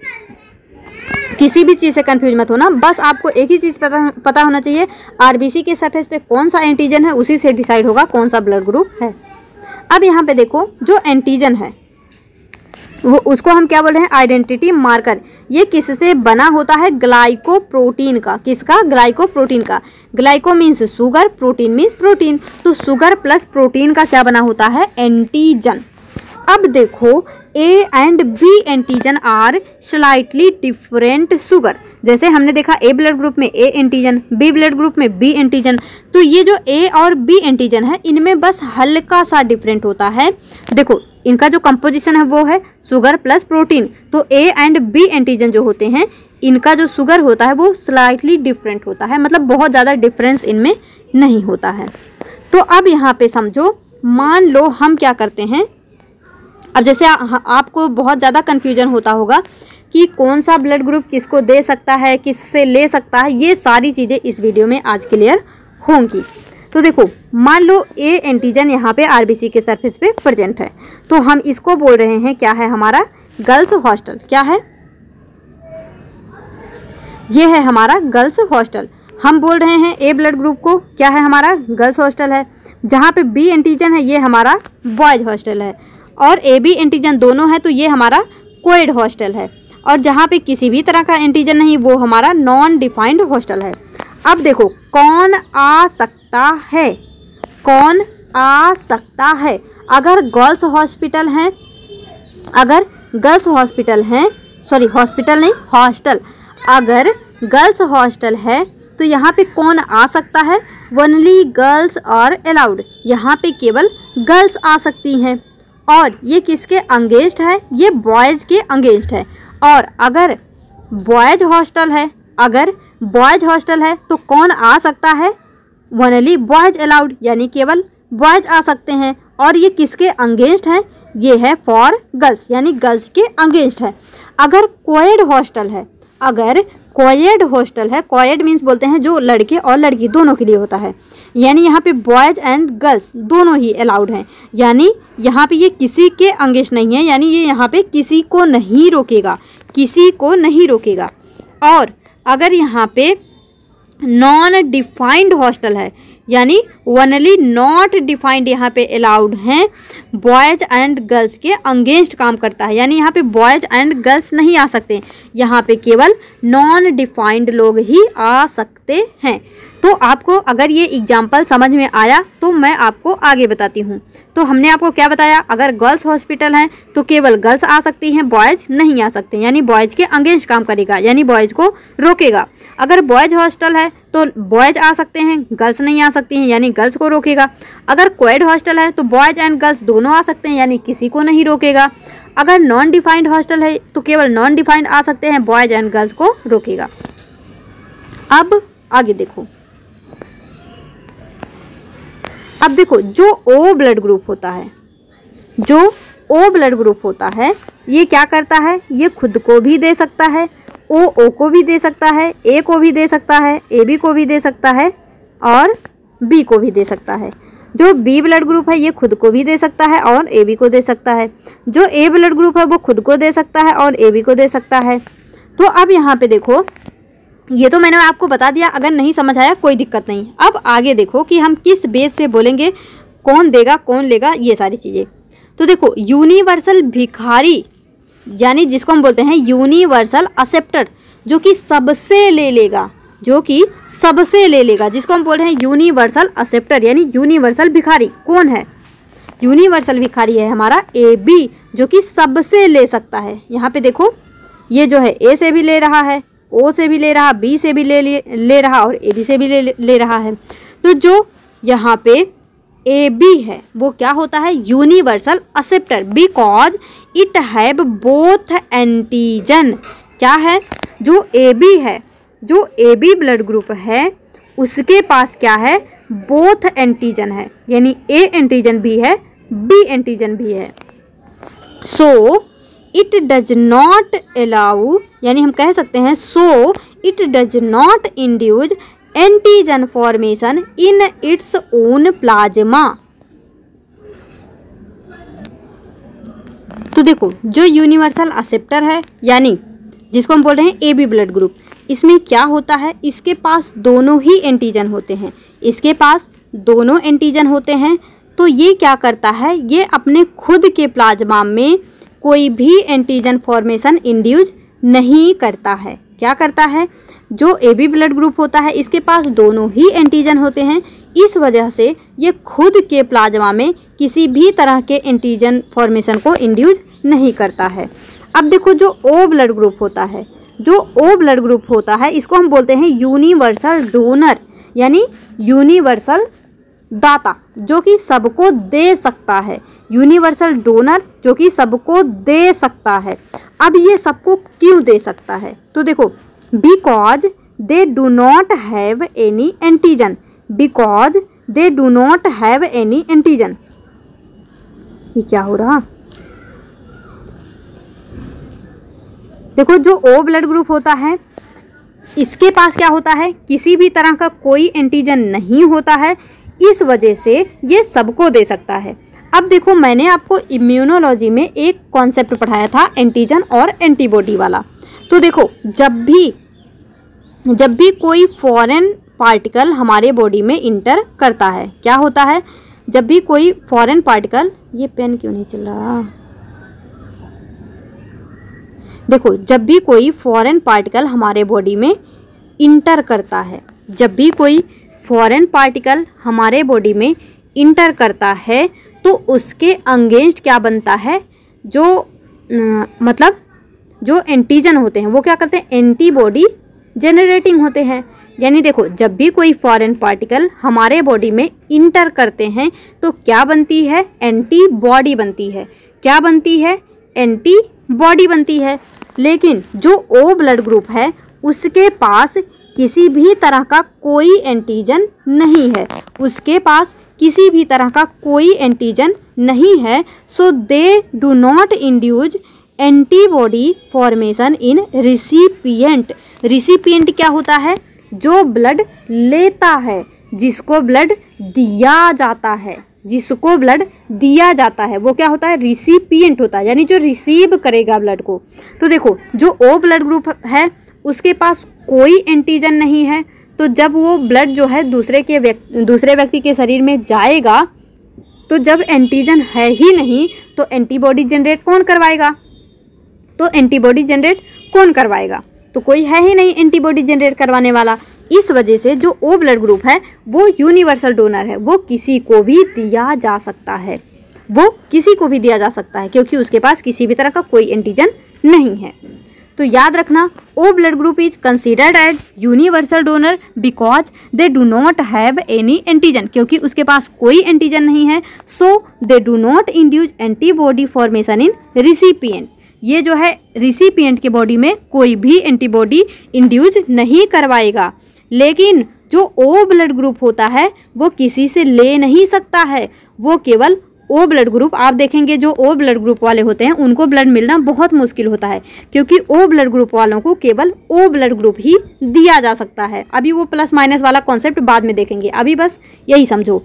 Speaker 1: किसी भी चीज़ से कंफ्यूज मत होना। बस आपको एक ही चीज़ पता पता होना चाहिए, आरबीसी के सरफेस पे कौन सा एंटीजन है उसी से डिसाइड होगा कौन सा ब्लड ग्रुप है। अब यहाँ पे देखो जो एंटीजन है, वो उसको हम क्या बोल रहे हैं, आइडेंटिटी मार्कर। ये किससे बना होता है, ग्लाइकोप्रोटीन का। किसका, ग्लाइकोप्रोटीन का। Glyco means sugar, protein means protein, तो शुगर प्लस प्रोटीन का क्या बना होता है, एंटीजन। अब देखो A and B antigen are slightly different sugar. जैसे हमने देखा ए ब्लड ग्रुप में A antigen, B blood group में बी एंटीजन, तो ये जो ए और बी एंटीजन है इनमें बस हल्का सा डिफरेंट होता है। देखो इनका जो कंपोजिशन है वो है शुगर प्लस प्रोटीन, तो ए एंड बी एंटीजन जो होते हैं इनका जो शुगर होता है वो स्लाइटली डिफरेंट होता है, मतलब बहुत ज़्यादा डिफरेंस इनमें नहीं होता है। तो अब यहाँ पे समझो, मान लो हम क्या करते हैं, अब जैसे आ, आपको बहुत ज़्यादा कन्फ्यूजन होता होगा कि कौन सा ब्लड ग्रुप किसको दे सकता है, किससे ले सकता है, ये सारी चीज़ें इस वीडियो में आज क्लियर होंगी। तो देखो मान लो ए एंटीजन यहाँ पे आरबीसी के सरफेस पे प्रेजेंट है, तो हम इसको बोल रहे हैं क्या है, हमारा गर्ल्स हॉस्टल। क्या है, ये है हमारा गर्ल्स हॉस्टल। हम बोल रहे हैं ए ब्लड ग्रुप को क्या है, हमारा गर्ल्स हॉस्टल है। जहाँ पे बी एंटीजन है ये हमारा बॉयज हॉस्टल है, और ए बी एंटीजन दोनों है तो ये हमारा कोएड हॉस्टल है। और जहाँ पे किसी भी तरह का एंटीजन नहीं वो हमारा नॉन डिफाइंड हॉस्टल है। अब देखो कौन आ सकता है, कौन आ सकता है, अगर गर्ल्स हॉस्पिटल हैं, अगर गर्ल्स हॉस्पिटल हैं, सॉरी हॉस्पिटल नहीं हॉस्टल, अगर गर्ल्स हॉस्टल है तो यहाँ पे कौन आ सकता है, ओनली गर्ल्स आर अलाउड। यहाँ पे केवल गर्ल्स आ सकती हैं, और ये किसके अंगेंस्ट है, ये बॉयज़ के अंगेंस्ट है। और अगर बॉयज हॉस्टल है, अगर बॉयज हॉस्टल है तो कौन आ सकता है, ओनली बॉयज अलाउड, यानी केवल बॉयज आ सकते हैं। और ये किसके अंगेंस्ट है, ये है फॉर गर्ल्स, यानी गर्ल्स के अंगेंस्ट है। अगर कोएड हॉस्टल है, अगर कोएड हॉस्टल है, कोएड मीन्स बोलते हैं जो लड़के और लड़की दोनों के लिए होता है, यानी यहाँ पे बॉयज एंड गर्ल्स दोनों ही अलाउड हैं, यानी यहाँ पे ये किसी के अंगेंस्ट नहीं है, यानी ये यहाँ पे किसी को नहीं रोकेगा, किसी को नहीं रोकेगा। और अगर यहाँ पे नॉन डिफाइंड हॉस्टल है, यानी ओनली नॉट डिफाइंड यहाँ पे अलाउड हैं, बॉयज एंड गर्ल्स के अंगेंस्ट काम करता है, यानी यहाँ पे बॉयज एंड गर्ल्स नहीं आ सकते, यहाँ पे केवल नॉन डिफाइंड लोग ही आ सकते हैं। तो आपको अगर ये एग्जाम्पल समझ में आया तो मैं आपको आगे बताती हूँ। तो हमने आपको क्या बताया, अगर गर्ल्स हॉस्पिटल हैं तो केवल गर्ल्स आ सकती हैं, बॉयज़ नहीं आ सकते, यानी बॉयज़ के अगेंस्ट काम करेगा, यानी बॉयज़ को रोकेगा। अगर बॉयज़ हॉस्टल है तो बॉयज़ आ सकते हैं, गर्ल्स नहीं आ सकती हैं, यानी गर्ल्स को रोकेगा। अगर कोएड हॉस्टल है तो बॉयज़ एंड गर्ल्स दोनों आ सकते हैं, यानी किसी को नहीं रोकेगा। अगर नॉन डिफाइंड हॉस्टल है तो केवल नॉन डिफाइंड आ सकते हैं, बॉयज़ एंड गर्ल्स को रोकेगा। अब आगे देखो, अब देखो जो ओ ब्लड ग्रुप होता है, जो ओ ब्लड ग्रुप होता है ये क्या करता है, ये खुद को भी दे सकता है, ओ ओ को भी दे सकता है, ए को भी दे सकता है, ए बी को भी दे सकता है, और बी को भी दे सकता है। जो बी ब्लड ग्रुप है ये खुद को भी दे सकता है और ए बी को दे सकता है। जो ए ब्लड ग्रुप है वो खुद को दे सकता है और ए बी को दे सकता है। तो अब यहाँ पे देखो, ये तो मैंने आपको बता दिया, अगर नहीं समझ आया कोई दिक्कत नहीं। अब आगे देखो कि हम किस बेस पे बोलेंगे, कौन देगा कौन लेगा, ये सारी चीज़ें। तो देखो यूनिवर्सल भिखारी, यानी जिसको हम बोलते हैं यूनिवर्सल एक्सेप्टर, जो कि सबसे ले लेगा, जो कि सबसे ले लेगा, जिसको हम बोल रहे हैं यूनिवर्सल एक्सेप्टर, यानी यूनिवर्सल भिखारी कौन है, यूनिवर्सल भिखारी है हमारा ए बी, जो कि सबसे ले सकता है। यहाँ पे देखो ये जो है ए से भी ले रहा है, ओ से भी ले रहा, बी से भी ले ले, ले रहा और ए बी से भी ले, ले रहा है। तो जो यहाँ पे ए बी है वो क्या होता है, universal acceptor, because it have both antigen. क्या है, जो ए बी है, जो ए बी ब्लड ग्रुप है उसके पास क्या है, बोथ एंटीजन है, यानी ए एंटीजन भी है, बी एंटीजन भी है। So it does not allow, यानी हम कह सकते हैं so it does not induce antigen formation in its own plasma. तो देखो जो यूनिवर्सल एक्सेप्टर है, यानी जिसको हम बोल रहे हैं ए बी ब्लड ग्रुप, इसमें क्या होता है, इसके पास दोनों ही एंटीजन होते हैं, इसके पास दोनों एंटीजन होते हैं। तो ये क्या करता है, ये अपने खुद के प्लाज्मा में कोई भी एंटीजन फॉर्मेशन इंड्यूस नहीं करता है। क्या करता है? जो ए बी ब्लड ग्रुप होता है इसके पास दोनों ही एंटीजन होते हैं, इस वजह से ये खुद के प्लाज्मा में किसी भी तरह के एंटीजन फॉर्मेशन को इंड्यूस नहीं करता है। अब देखो जो ओ ब्लड ग्रुप होता है, जो ओ ब्लड ग्रुप होता है इसको हम बोलते हैं यूनिवर्सल डोनर, यानी यूनिवर्सल दाता, जो कि सबको दे सकता है। यूनिवर्सल डोनर जो कि सबको दे सकता है। अब ये सबको क्यों दे सकता है? तो देखो, because they do not have any antigen, because they do not have any antigen. ये क्या हो रहा? देखो जो ओ ब्लड ग्रुप होता है इसके पास क्या होता है, किसी भी तरह का कोई एंटीजन नहीं होता है, इस वजह से ये सबको दे सकता है। अब देखो मैंने आपको इम्यूनोलॉजी में एक कॉन्सेप्ट पढ़ाया था एंटीजन और एंटीबॉडी वाला। तो देखो जब भी जब भी कोई फॉरेन पार्टिकल हमारे बॉडी में इंटर करता है, क्या होता है? जब भी कोई फॉरेन पार्टिकल, ये पेन क्यों नहीं चल रहा? देखो जब भी कोई फॉरेन पार्टिकल हमारे बॉडी में इंटर करता है, जब भी कोई फॉरेन पार्टिकल हमारे बॉडी में इंटर करता है तो उसके अगेंस्ट क्या बनता है? जो न, मतलब जो एंटीजन होते हैं वो क्या करते हैं? एंटीबॉडी जनरेटिंग होते हैं। यानी देखो जब भी कोई फॉरेन पार्टिकल हमारे बॉडी में इंटर करते हैं तो क्या बनती है? एंटीबॉडी बनती है। क्या बनती है? एंटीबॉडी बनती है। लेकिन जो ओ ब्लड ग्रुप है उसके पास किसी भी तरह का कोई एंटीजन नहीं है, उसके पास किसी भी तरह का कोई एंटीजन नहीं है। So they do not induce antibody formation in recipient. Recipient क्या होता है? जो ब्लड लेता है, जिसको ब्लड दिया जाता है, जिसको ब्लड दिया जाता है वो क्या होता है? रिसिपिएंट होता है, यानी जो रिसीव करेगा ब्लड को। तो देखो जो ओ ब्लड ग्रुप है उसके पास कोई एंटीजन नहीं है, तो जब वो ब्लड जो है दूसरे के व्यक्ति दूसरे व्यक्ति के शरीर में जाएगा तो जब एंटीजन है ही नहीं तो एंटीबॉडी जनरेट कौन करवाएगा? तो एंटीबॉडी जनरेट कौन करवाएगा? तो कोई है ही नहीं एंटीबॉडी जनरेट करवाने वाला। इस वजह से जो ओ ब्लड ग्रुप है वो यूनिवर्सल डोनर है, वो किसी को भी दिया जा सकता है, वो किसी को भी दिया जा सकता है क्योंकि उसके पास किसी भी तरह का कोई एंटीजन नहीं है। तो याद रखना, O blood group is considered as universal donor because they do not have any antigen, क्योंकि उसके पास कोई एंटीजन नहीं है। So they do not induce antibody formation in recipient. ये जो है रिसिपिएंट के बॉडी में कोई भी एंटीबॉडी इंड्यूस नहीं करवाएगा। लेकिन जो ओ ब्लड ग्रुप होता है वो किसी से ले नहीं सकता है, वो केवल ओ ब्लड ग्रुप, आप देखेंगे जो ओ ब्लड ग्रुप वाले होते हैं उनको ब्लड मिलना बहुत मुश्किल होता है क्योंकि ओ ब्लड ग्रुप वालों को केवल ओ ब्लड ग्रुप ही दिया जा सकता है। अभी वो प्लस माइनस वाला कॉन्सेप्ट बाद में देखेंगे, अभी बस यही समझो।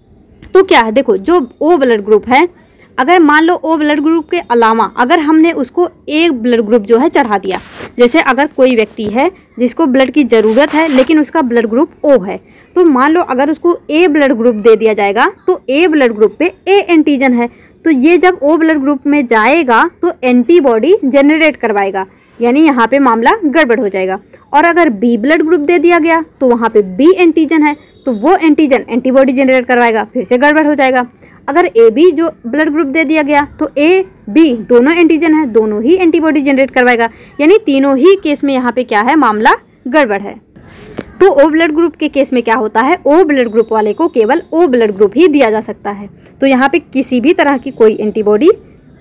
Speaker 1: तो क्या है, देखो जो ओ ब्लड ग्रुप है, अगर मान लो ओ ब्लड ग्रुप के अलावा अगर हमने उसको एक ब्लड ग्रुप जो है चढ़ा दिया, जैसे अगर कोई व्यक्ति है जिसको ब्लड की ज़रूरत है लेकिन उसका ब्लड ग्रुप ओ है, तो मान लो अगर उसको ए ब्लड ग्रुप दे दिया जाएगा तो ए ब्लड ग्रुप पे ए एंटीजन है, तो ये जब ओ ब्लड ग्रुप में जाएगा तो एंटीबॉडी जनरेट करवाएगा, यानी यहाँ पे मामला गड़बड़ हो जाएगा। और अगर बी ब्लड ग्रुप दे दिया गया तो वहाँ पे बी एंटीजन है तो वो एंटीजन एंटीबॉडी जनरेट करवाएगा, फिर से गड़बड़ हो जाएगा। अगर ए बी जो ब्लड ग्रुप दे दिया गया तो ए बी दोनों एंटीजन है, दोनों ही एंटीबॉडी जनरेट करवाएगा, यानी तीनों ही केस में यहाँ पे क्या है, मामला गड़बड़ है। तो ओ ब्लड ग्रुप के केस में क्या होता है, ओ ब्लड ग्रुप वाले को केवल ओ ब्लड ग्रुप ही दिया जा सकता है, तो यहाँ पे किसी भी तरह की कोई एंटीबॉडी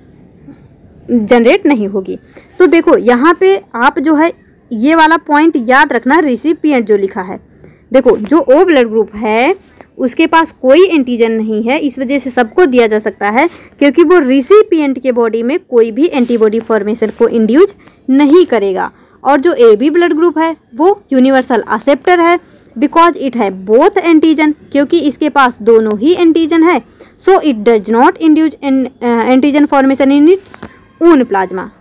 Speaker 1: जनरेट नहीं होगी। तो देखो यहाँ पे आप जो है ये वाला पॉइंट याद रखना, रिसिपिएंट जो लिखा है, देखो जो ओ ब्लड ग्रुप है उसके पास कोई एंटीजन नहीं है, इस वजह से सबको दिया जा सकता है क्योंकि वो रिसिपिएंट के बॉडी में कोई भी एंटीबॉडी फॉर्मेशन को इंड्यूस नहीं करेगा। और जो ए बी ब्लड ग्रुप है वो यूनिवर्सल एक्सेप्टर है बिकॉज इट है बोथ एंटीजन, क्योंकि इसके पास दोनों ही एंटीजन है। So it does not induce antigen formation in its own plasma.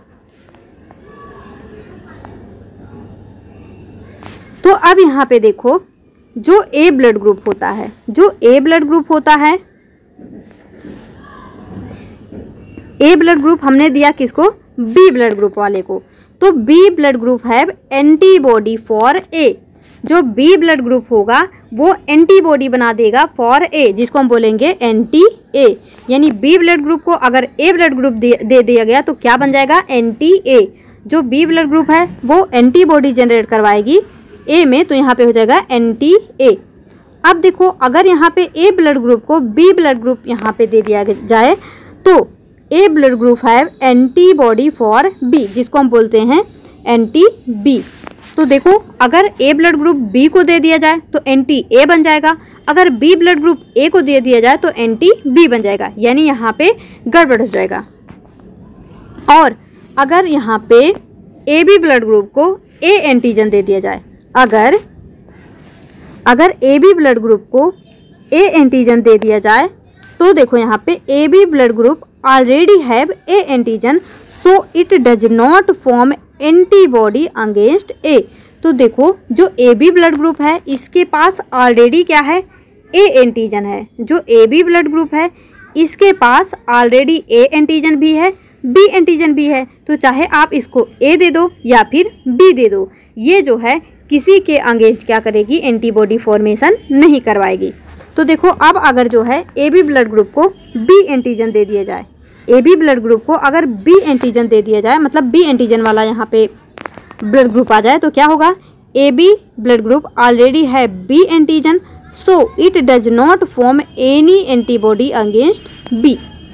Speaker 1: तो अब यहाँ पे देखो जो ए ब्लड ग्रुप होता है, जो ए ब्लड ग्रुप होता है ए ब्लड ग्रुप हमने दिया किसको, बी ब्लड ग्रुप वाले को, तो B blood group have antibody for A. जो बी ब्लड ग्रुप होगा वो एंटीबॉडी बना देगा फॉर ए, जिसको हम बोलेंगे एंटी ए। यानी बी ब्लड ग्रुप को अगर ए ब्लड ग्रुप दे, दे दिया गया तो क्या बन जाएगा, एंटी ए। जो बी ब्लड ग्रुप है वो एंटीबॉडी जनरेट करवाएगी ए में, तो यहाँ पे हो जाएगा एंटी ए। अब देखो अगर यहाँ पे ए ब्लड ग्रुप को बी ब्लड ग्रुप यहाँ पे दे दिया जाए तो A blood group have antibody for B, जिसको हम बोलते हैं एंटी बी। तो देखो अगर ए ब्लड ग्रुप बी को दे दिया जाए तो एंटी ए बन जाएगा, अगर बी ब्लड ग्रुप ए को दे दिया जाए तो एंटी बी बन जाएगा, यानी यहाँ पे गड़बड़ हो जाएगा। और अगर यहाँ पे ए बी ब्लड ग्रुप को ए एंटीजन दे दिया जाए, अगर अगर ए बी ब्लड ग्रुप को ए एंटीजन दे दिया जाए तो देखो यहाँ पे A B blood group already have A antigen so it does not form antibody against A. तो देखो जो ए बी ब्लड ग्रुप है इसके पास ऑलरेडी क्या है, ए एंटीजन है। जो ए बी ब्लड ग्रुप है इसके पास ऑलरेडी ए एंटीजन भी है, बी एंटीजन भी है। तो चाहे आप इसको ए दे दो या फिर बी दे दो, ये जो है किसी के अगेंस्ट क्या करेगी, एंटीबॉडी फॉर्मेशन नहीं करवाएगी। तो देखो अब अगर जो है ए बी ब्लड ग्रुप को बी एंटीजन दे दिया जाए, ए बी ब्लड ग्रुप को अगर बी एंटीजन दे दिया जाए, मतलब बी एंटीजन वाला यहाँ पे ब्लड ग्रुप आ जाए, तो क्या होगा, A B blood group already है B antigen so it does not form any antibody against B.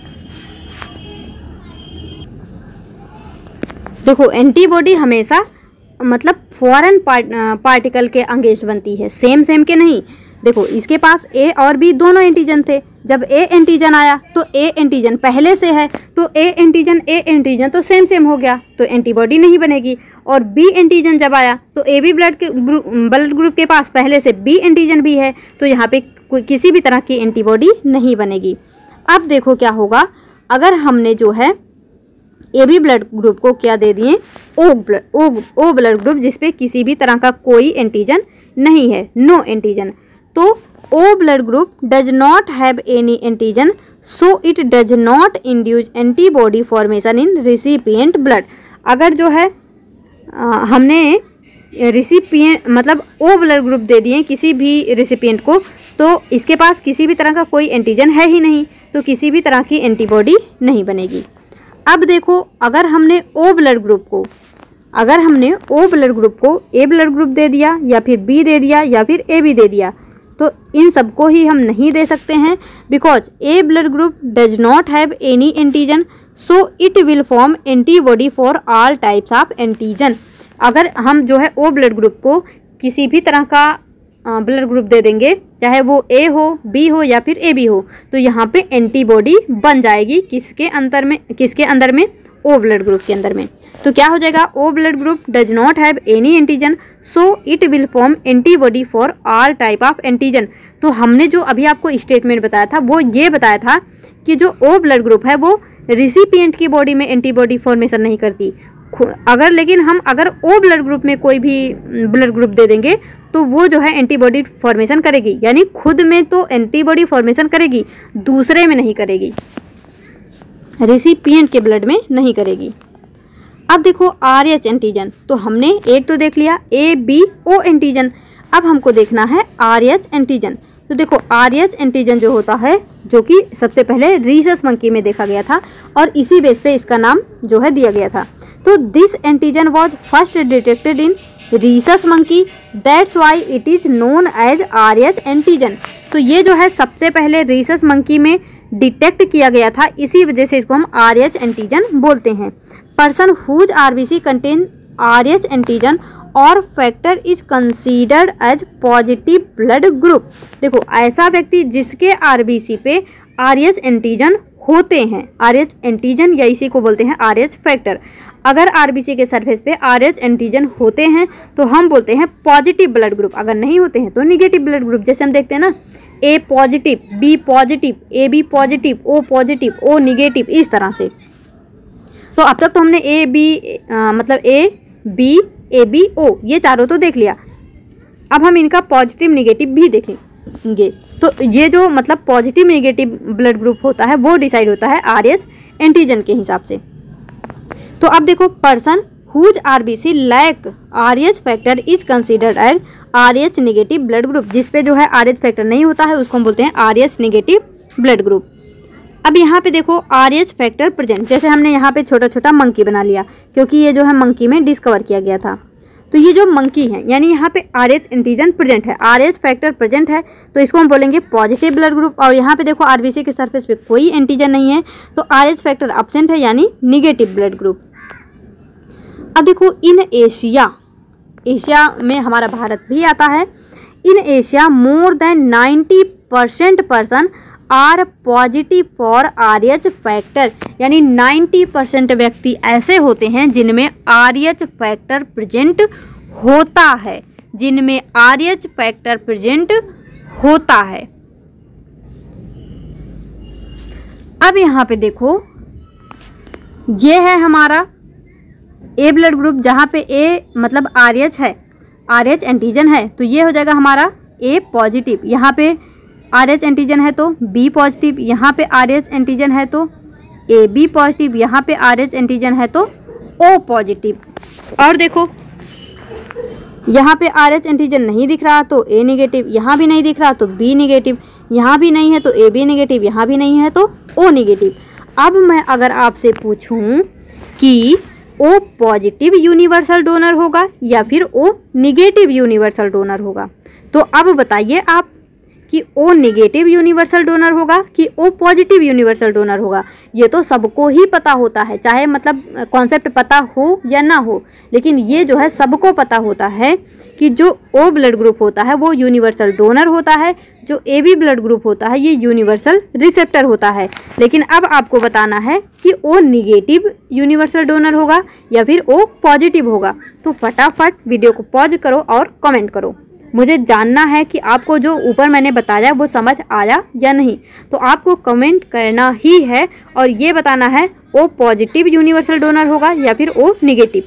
Speaker 1: देखो एंटीबॉडी हमेशा मतलब फॉरेन पार्ट, पार्टिकल के अगेंस्ट बनती है, सेम सेम के नहीं। देखो इसके पास ए और बी दोनों एंटीजन थे, जब ए एंटीजन आया तो ए एंटीजन पहले से है, तो ए एंटीजन ए एंटीजन तो सेम सेम हो गया, तो एंटीबॉडी नहीं बनेगी। और बी एंटीजन जब आया तो ए बी ब्लड के ब्लड ग्रुप के पास पहले से बी एंटीजन भी है, तो यहाँ पे कोई किसी भी तरह की एंटीबॉडी नहीं बनेगी। अब देखो क्या होगा, अगर हमने जो है ए बी ब्लड ग्रुप को क्या दे दिए, O blood O O blood group जिसपे किसी भी तरह का कोई एंटीजन नहीं है, नो एंटीजन, तो O blood group does not have any antigen so it does not induce antibody formation in recipient blood. अगर जो है आ, हमने रिसिपिएंट मतलब ओ ब्लड ग्रुप दे दिए किसी भी रिसिपिएंट को, तो इसके पास किसी भी तरह का कोई एंटीजन है ही नहीं, तो किसी भी तरह की एंटीबॉडी नहीं बनेगी। अब देखो अगर हमने ओ ब्लड ग्रुप को अगर हमने ओ ब्लड ग्रुप को ए ब्लड ग्रुप दे दिया या फिर बी दे दिया या फिर ए बी दे दिया, तो इन सबको ही हम नहीं दे सकते हैं, because A blood group does not have any antigen so it will form antibody for all types of antigen. अगर हम जो है ओ ब्लड ग्रुप को किसी भी तरह का ब्लड ग्रुप दे देंगे, चाहे वो ए हो, बी हो या फिर ए बी हो, तो यहाँ पे एंटीबॉडी बन जाएगी किसके अंदर में किसके अंदर में ओ ब्लड ग्रुप के अंदर में। तो क्या हो जाएगा, O blood group does not have any antigen so it will form antibody for all type of antigen. तो हमने जो अभी आपको स्टेटमेंट बताया था वो ये बताया था कि जो ओ ब्लड ग्रुप है वो रिसिपिएंट की बॉडी में एंटीबॉडी फॉर्मेशन नहीं करती। अगर लेकिन हम अगर ओ ब्लड ग्रुप में कोई भी ब्लड ग्रुप दे देंगे तो वो जो है एंटीबॉडी फॉर्मेशन करेगी, यानी खुद में तो एंटीबॉडी फॉर्मेशन करेगी, दूसरे में नहीं करेगी, रिसिपिएंट के ब्लड में नहीं करेगी। अब देखो आर एच एंटीजन, तो हमने एक तो देख लिया ए बी ओ एंटीजन, अब हमको देखना है आर एच एंटीजन। तो देखो आर एच एंटीजन जो होता है, जो कि सबसे पहले रीसस मंकी में देखा गया था और इसी बेस पे इसका नाम जो है दिया गया था। तो this antigen was first detected in rhesus monkey, that's why it is known as R H antigen. तो ये जो है सबसे पहले रीसस मंकी में डिटेक्ट किया गया था, इसी वजह से इसको हम आर एच एंटीजन बोलते हैं। Person whose RBC contain R H antigen और factor is considered as positive blood group. देखो ऐसा व्यक्ति जिसके आरबीसी पे आर एच एंटीजन होते हैं, आर एच एंटीजन या इसी को बोलते हैं आर एच फैक्टर। अगर आरबीसी के सरफेस पे आर एच एंटीजन होते हैं तो हम बोलते हैं पॉजिटिव ब्लड ग्रुप, अगर नहीं होते हैं तो निगेटिव ब्लड ग्रुप। जैसे हम देखते हैं ना, A positive, B positive, A B positive, O positive, O negative, इस तरह से। तो अब तक तो हमने ए बी मतलब A B A B O ये चारों तो देख लिया, अब हम इनका पॉजिटिव निगेटिव भी देखेंगे। तो ये जो मतलब पॉजिटिव निगेटिव ब्लड ग्रुप होता है वो डिसाइड होता है आर एच एंटीजन के हिसाब से। तो अब देखो, person whose RBC lack Rh factor is considered as Rh negative blood group. जिस पे जो है आरएच फैक्टर नहीं होता है उसको हम बोलते हैं आरएच नेगेटिव ब्लड ग्रुप। अब यहाँ पे देखो, आरएच फैक्टर प्रेजेंट, जैसे हमने यहाँ पे छोटा छोटा मंकी बना लिया क्योंकि ये जो है मंकी में डिस्कवर किया गया था। तो ये जो मंकी है यानी यहाँ पे आरएच एंटीजन प्रेजेंट है, आरएच फैक्टर प्रेजेंट है, तो इसको हम बोलेंगे पॉजिटिव ब्लड ग्रुप। और यहाँ पे देखो आरबीसी के सरफेस पे कोई एंटीजन नहीं है तो आरएच फैक्टर एब्सेंट है यानी निगेटिव ब्लड ग्रुप। अब देखो, इन एशिया, एशिया में हमारा भारत भी आता है, in Asia more than ninety percent person are positive for Rh factor, यानी नब्बे परसेंट व्यक्ति ऐसे होते हैं जिनमें आरएच फैक्टर प्रेजेंट होता है, जिनमें आरएच फैक्टर प्रेजेंट होता है। अब यहाँ पे देखो, ये है हमारा ए ब्लड ग्रुप, जहाँ पे ए मतलब आरएच है, आरएच एंटीजन है, तो ये हो जाएगा हमारा ए पॉजिटिव। यहाँ पे आरएच एंटीजन है तो बी पॉजिटिव, यहाँ पे आरएच एंटीजन है तो ए बी पॉजिटिव, यहाँ पे आरएच एंटीजन है तो ओ पॉजिटिव। और देखो, यहाँ पे आरएच एंटीजन नहीं दिख रहा तो ए नेगेटिव, यहाँ भी नहीं दिख रहा तो बी नेगेटिव, यहाँ भी नहीं है तो ए बी नेगेटिव, यहाँ भी नहीं है तो ओ नेगेटिव। अब मैं अगर आपसे पूछूं कि ओ पॉजिटिव यूनिवर्सल डोनर होगा या फिर ओ नेगेटिव यूनिवर्सल डोनर होगा, तो अब बताइए आप कि ओ नेगेटिव यूनिवर्सल डोनर होगा कि ओ पॉजिटिव यूनिवर्सल डोनर होगा। ये तो सबको ही पता होता है, चाहे मतलब कॉन्सेप्ट पता हो या ना हो, लेकिन ये जो है सबको पता होता है कि जो ओ ब्लड ग्रुप होता है वो यूनिवर्सल डोनर होता है, जो ए बी ब्लड ग्रुप होता है ये यूनिवर्सल रिसेप्टर होता है। लेकिन अब आपको बताना है कि ओ नेगेटिव यूनिवर्सल डोनर होगा या फिर ओ पॉजिटिव होगा। तो फटाफट वीडियो को पॉज करो और कमेंट करो, मुझे जानना है कि आपको जो ऊपर मैंने बताया वो समझ आया या नहीं। तो आपको कमेंट करना ही है और ये बताना है ओ पॉजिटिव यूनिवर्सल डोनर होगा या फिर ओ नेगेटिव।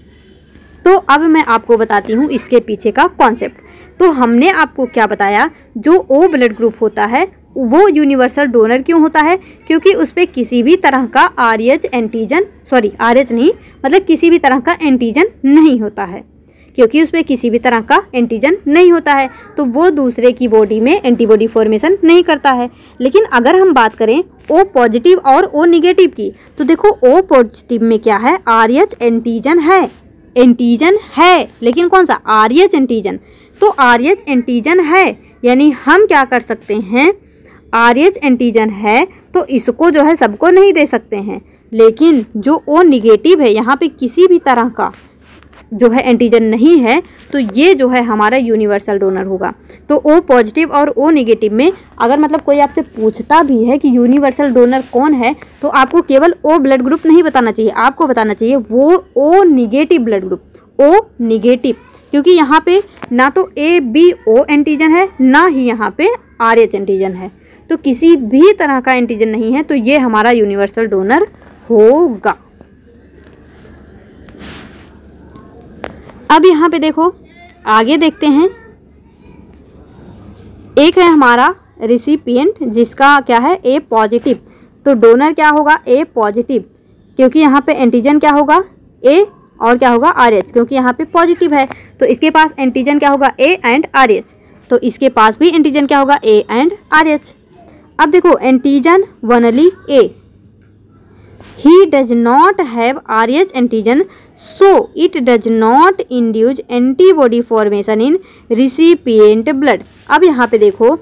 Speaker 1: तो अब मैं आपको बताती हूँ इसके पीछे का कॉन्सेप्ट। तो हमने आपको क्या बताया, जो ओ ब्लड ग्रुप होता है वो यूनिवर्सल डोनर क्यों होता है, क्योंकि उस पर किसी भी तरह का आरएच एंटीजन, सॉरी आरएच नहीं मतलब किसी भी तरह का एंटीजन नहीं होता है, क्योंकि उस पर किसी भी तरह का एंटीजन नहीं होता है तो वो दूसरे की बॉडी में एंटीबॉडी फॉर्मेशन नहीं करता है। लेकिन अगर हम बात करें ओ पॉजिटिव और ओ नेगेटिव की, तो देखो ओ पॉजिटिव में क्या है, आरएच एंटीजन है, एंटीजन है, लेकिन कौन सा, आरएच एंटीजन। तो आरएच एंटीजन है यानी हम क्या कर सकते हैं, आरएच एंटीजन है तो इसको जो है सबको नहीं दे सकते हैं, लेकिन जो ओ नेगेटिव है यहाँ पे किसी भी तरह का जो है एंटीजन नहीं है तो ये जो है हमारा यूनिवर्सल डोनर होगा। तो ओ पॉजिटिव और ओ नेगेटिव में अगर मतलब कोई आपसे पूछता भी है कि यूनिवर्सल डोनर कौन है तो आपको केवल ओ ब्लड ग्रुप नहीं बताना चाहिए, आपको बताना चाहिए वो O negative blood group, O negative, क्योंकि यहाँ पे ना तो ए बी ओ एंटीजन है ना ही यहाँ पे आर एच एंटीजन है, तो किसी भी तरह का एंटीजन नहीं है, तो ये हमारा यूनिवर्सल डोनर होगा। अब यहाँ पे देखो आगे देखते हैं, एक है हमारा रिसिपिएंट जिसका क्या है ए पॉजिटिव, तो डोनर क्या होगा ए पॉजिटिव, क्योंकि यहाँ पे एंटीजन क्या होगा ए और क्या होगा आर एच, क्योंकि यहाँ पे पॉजिटिव है तो इसके पास एंटीजन क्या होगा ए एंड आर एच, तो इसके पास भी एंटीजन क्या होगा ए एंड आर एच। अब देखो antigen only A, he does not have R H antigen, so it does not induce antibody formation in recipient blood। अब यहाँ पे देखो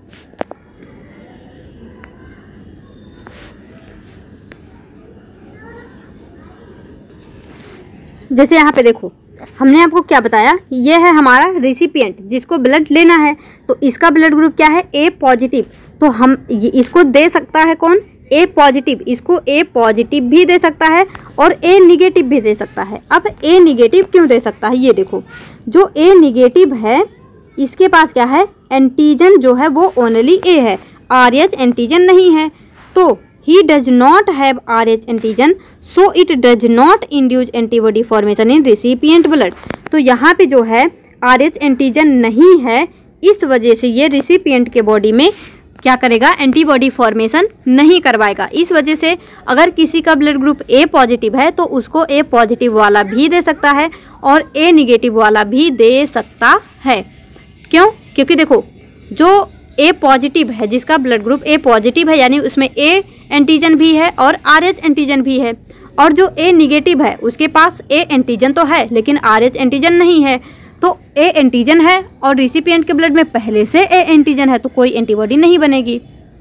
Speaker 1: जैसे यहाँ पे देखो हमने आपको क्या बताया, ये है हमारा रिसिपिएंट जिसको ब्लड लेना है, तो इसका ब्लड ग्रुप क्या है ए पॉजिटिव, तो हम ये इसको दे सकता है कौन ए पॉजिटिव, इसको ए पॉजिटिव भी दे सकता है और ए निगेटिव भी दे सकता है। अब ए निगेटिव क्यों दे सकता है, ये देखो जो ए निगेटिव है इसके पास क्या है एंटीजन जो है वो ओनली ए है, आर एच एंटीजन नहीं है, तो he does not have R H antigen so it does not induce antibody formation in recipient blood. तो यहाँ पे जो है आर एच एंटीजन नहीं है, इस वजह से ये रिसिपिएंट के बॉडी में क्या करेगा, एंटीबॉडी फॉर्मेशन नहीं करवाएगा। इस वजह से अगर किसी का ब्लड ग्रुप ए पॉजिटिव है तो उसको ए पॉजिटिव वाला भी दे सकता है और ए निगेटिव वाला भी दे सकता है। क्यों? क्योंकि देखो, जो ए पॉजिटिव है, जिसका ब्लड ग्रुप ए पॉजिटिव है, यानी उसमें ए एंटीजन भी है और आर एच एंटीजन भी है, और जो ए निगेटिव है उसके पास ए एंटीजन तो है लेकिन आर एच एंटीजन नहीं है। तो ए एंटीजन है और रिसिपिएंट के ब्लड में पहले से ए एंटीजन है तो कोई एंटीबॉडी नहीं बनेगी,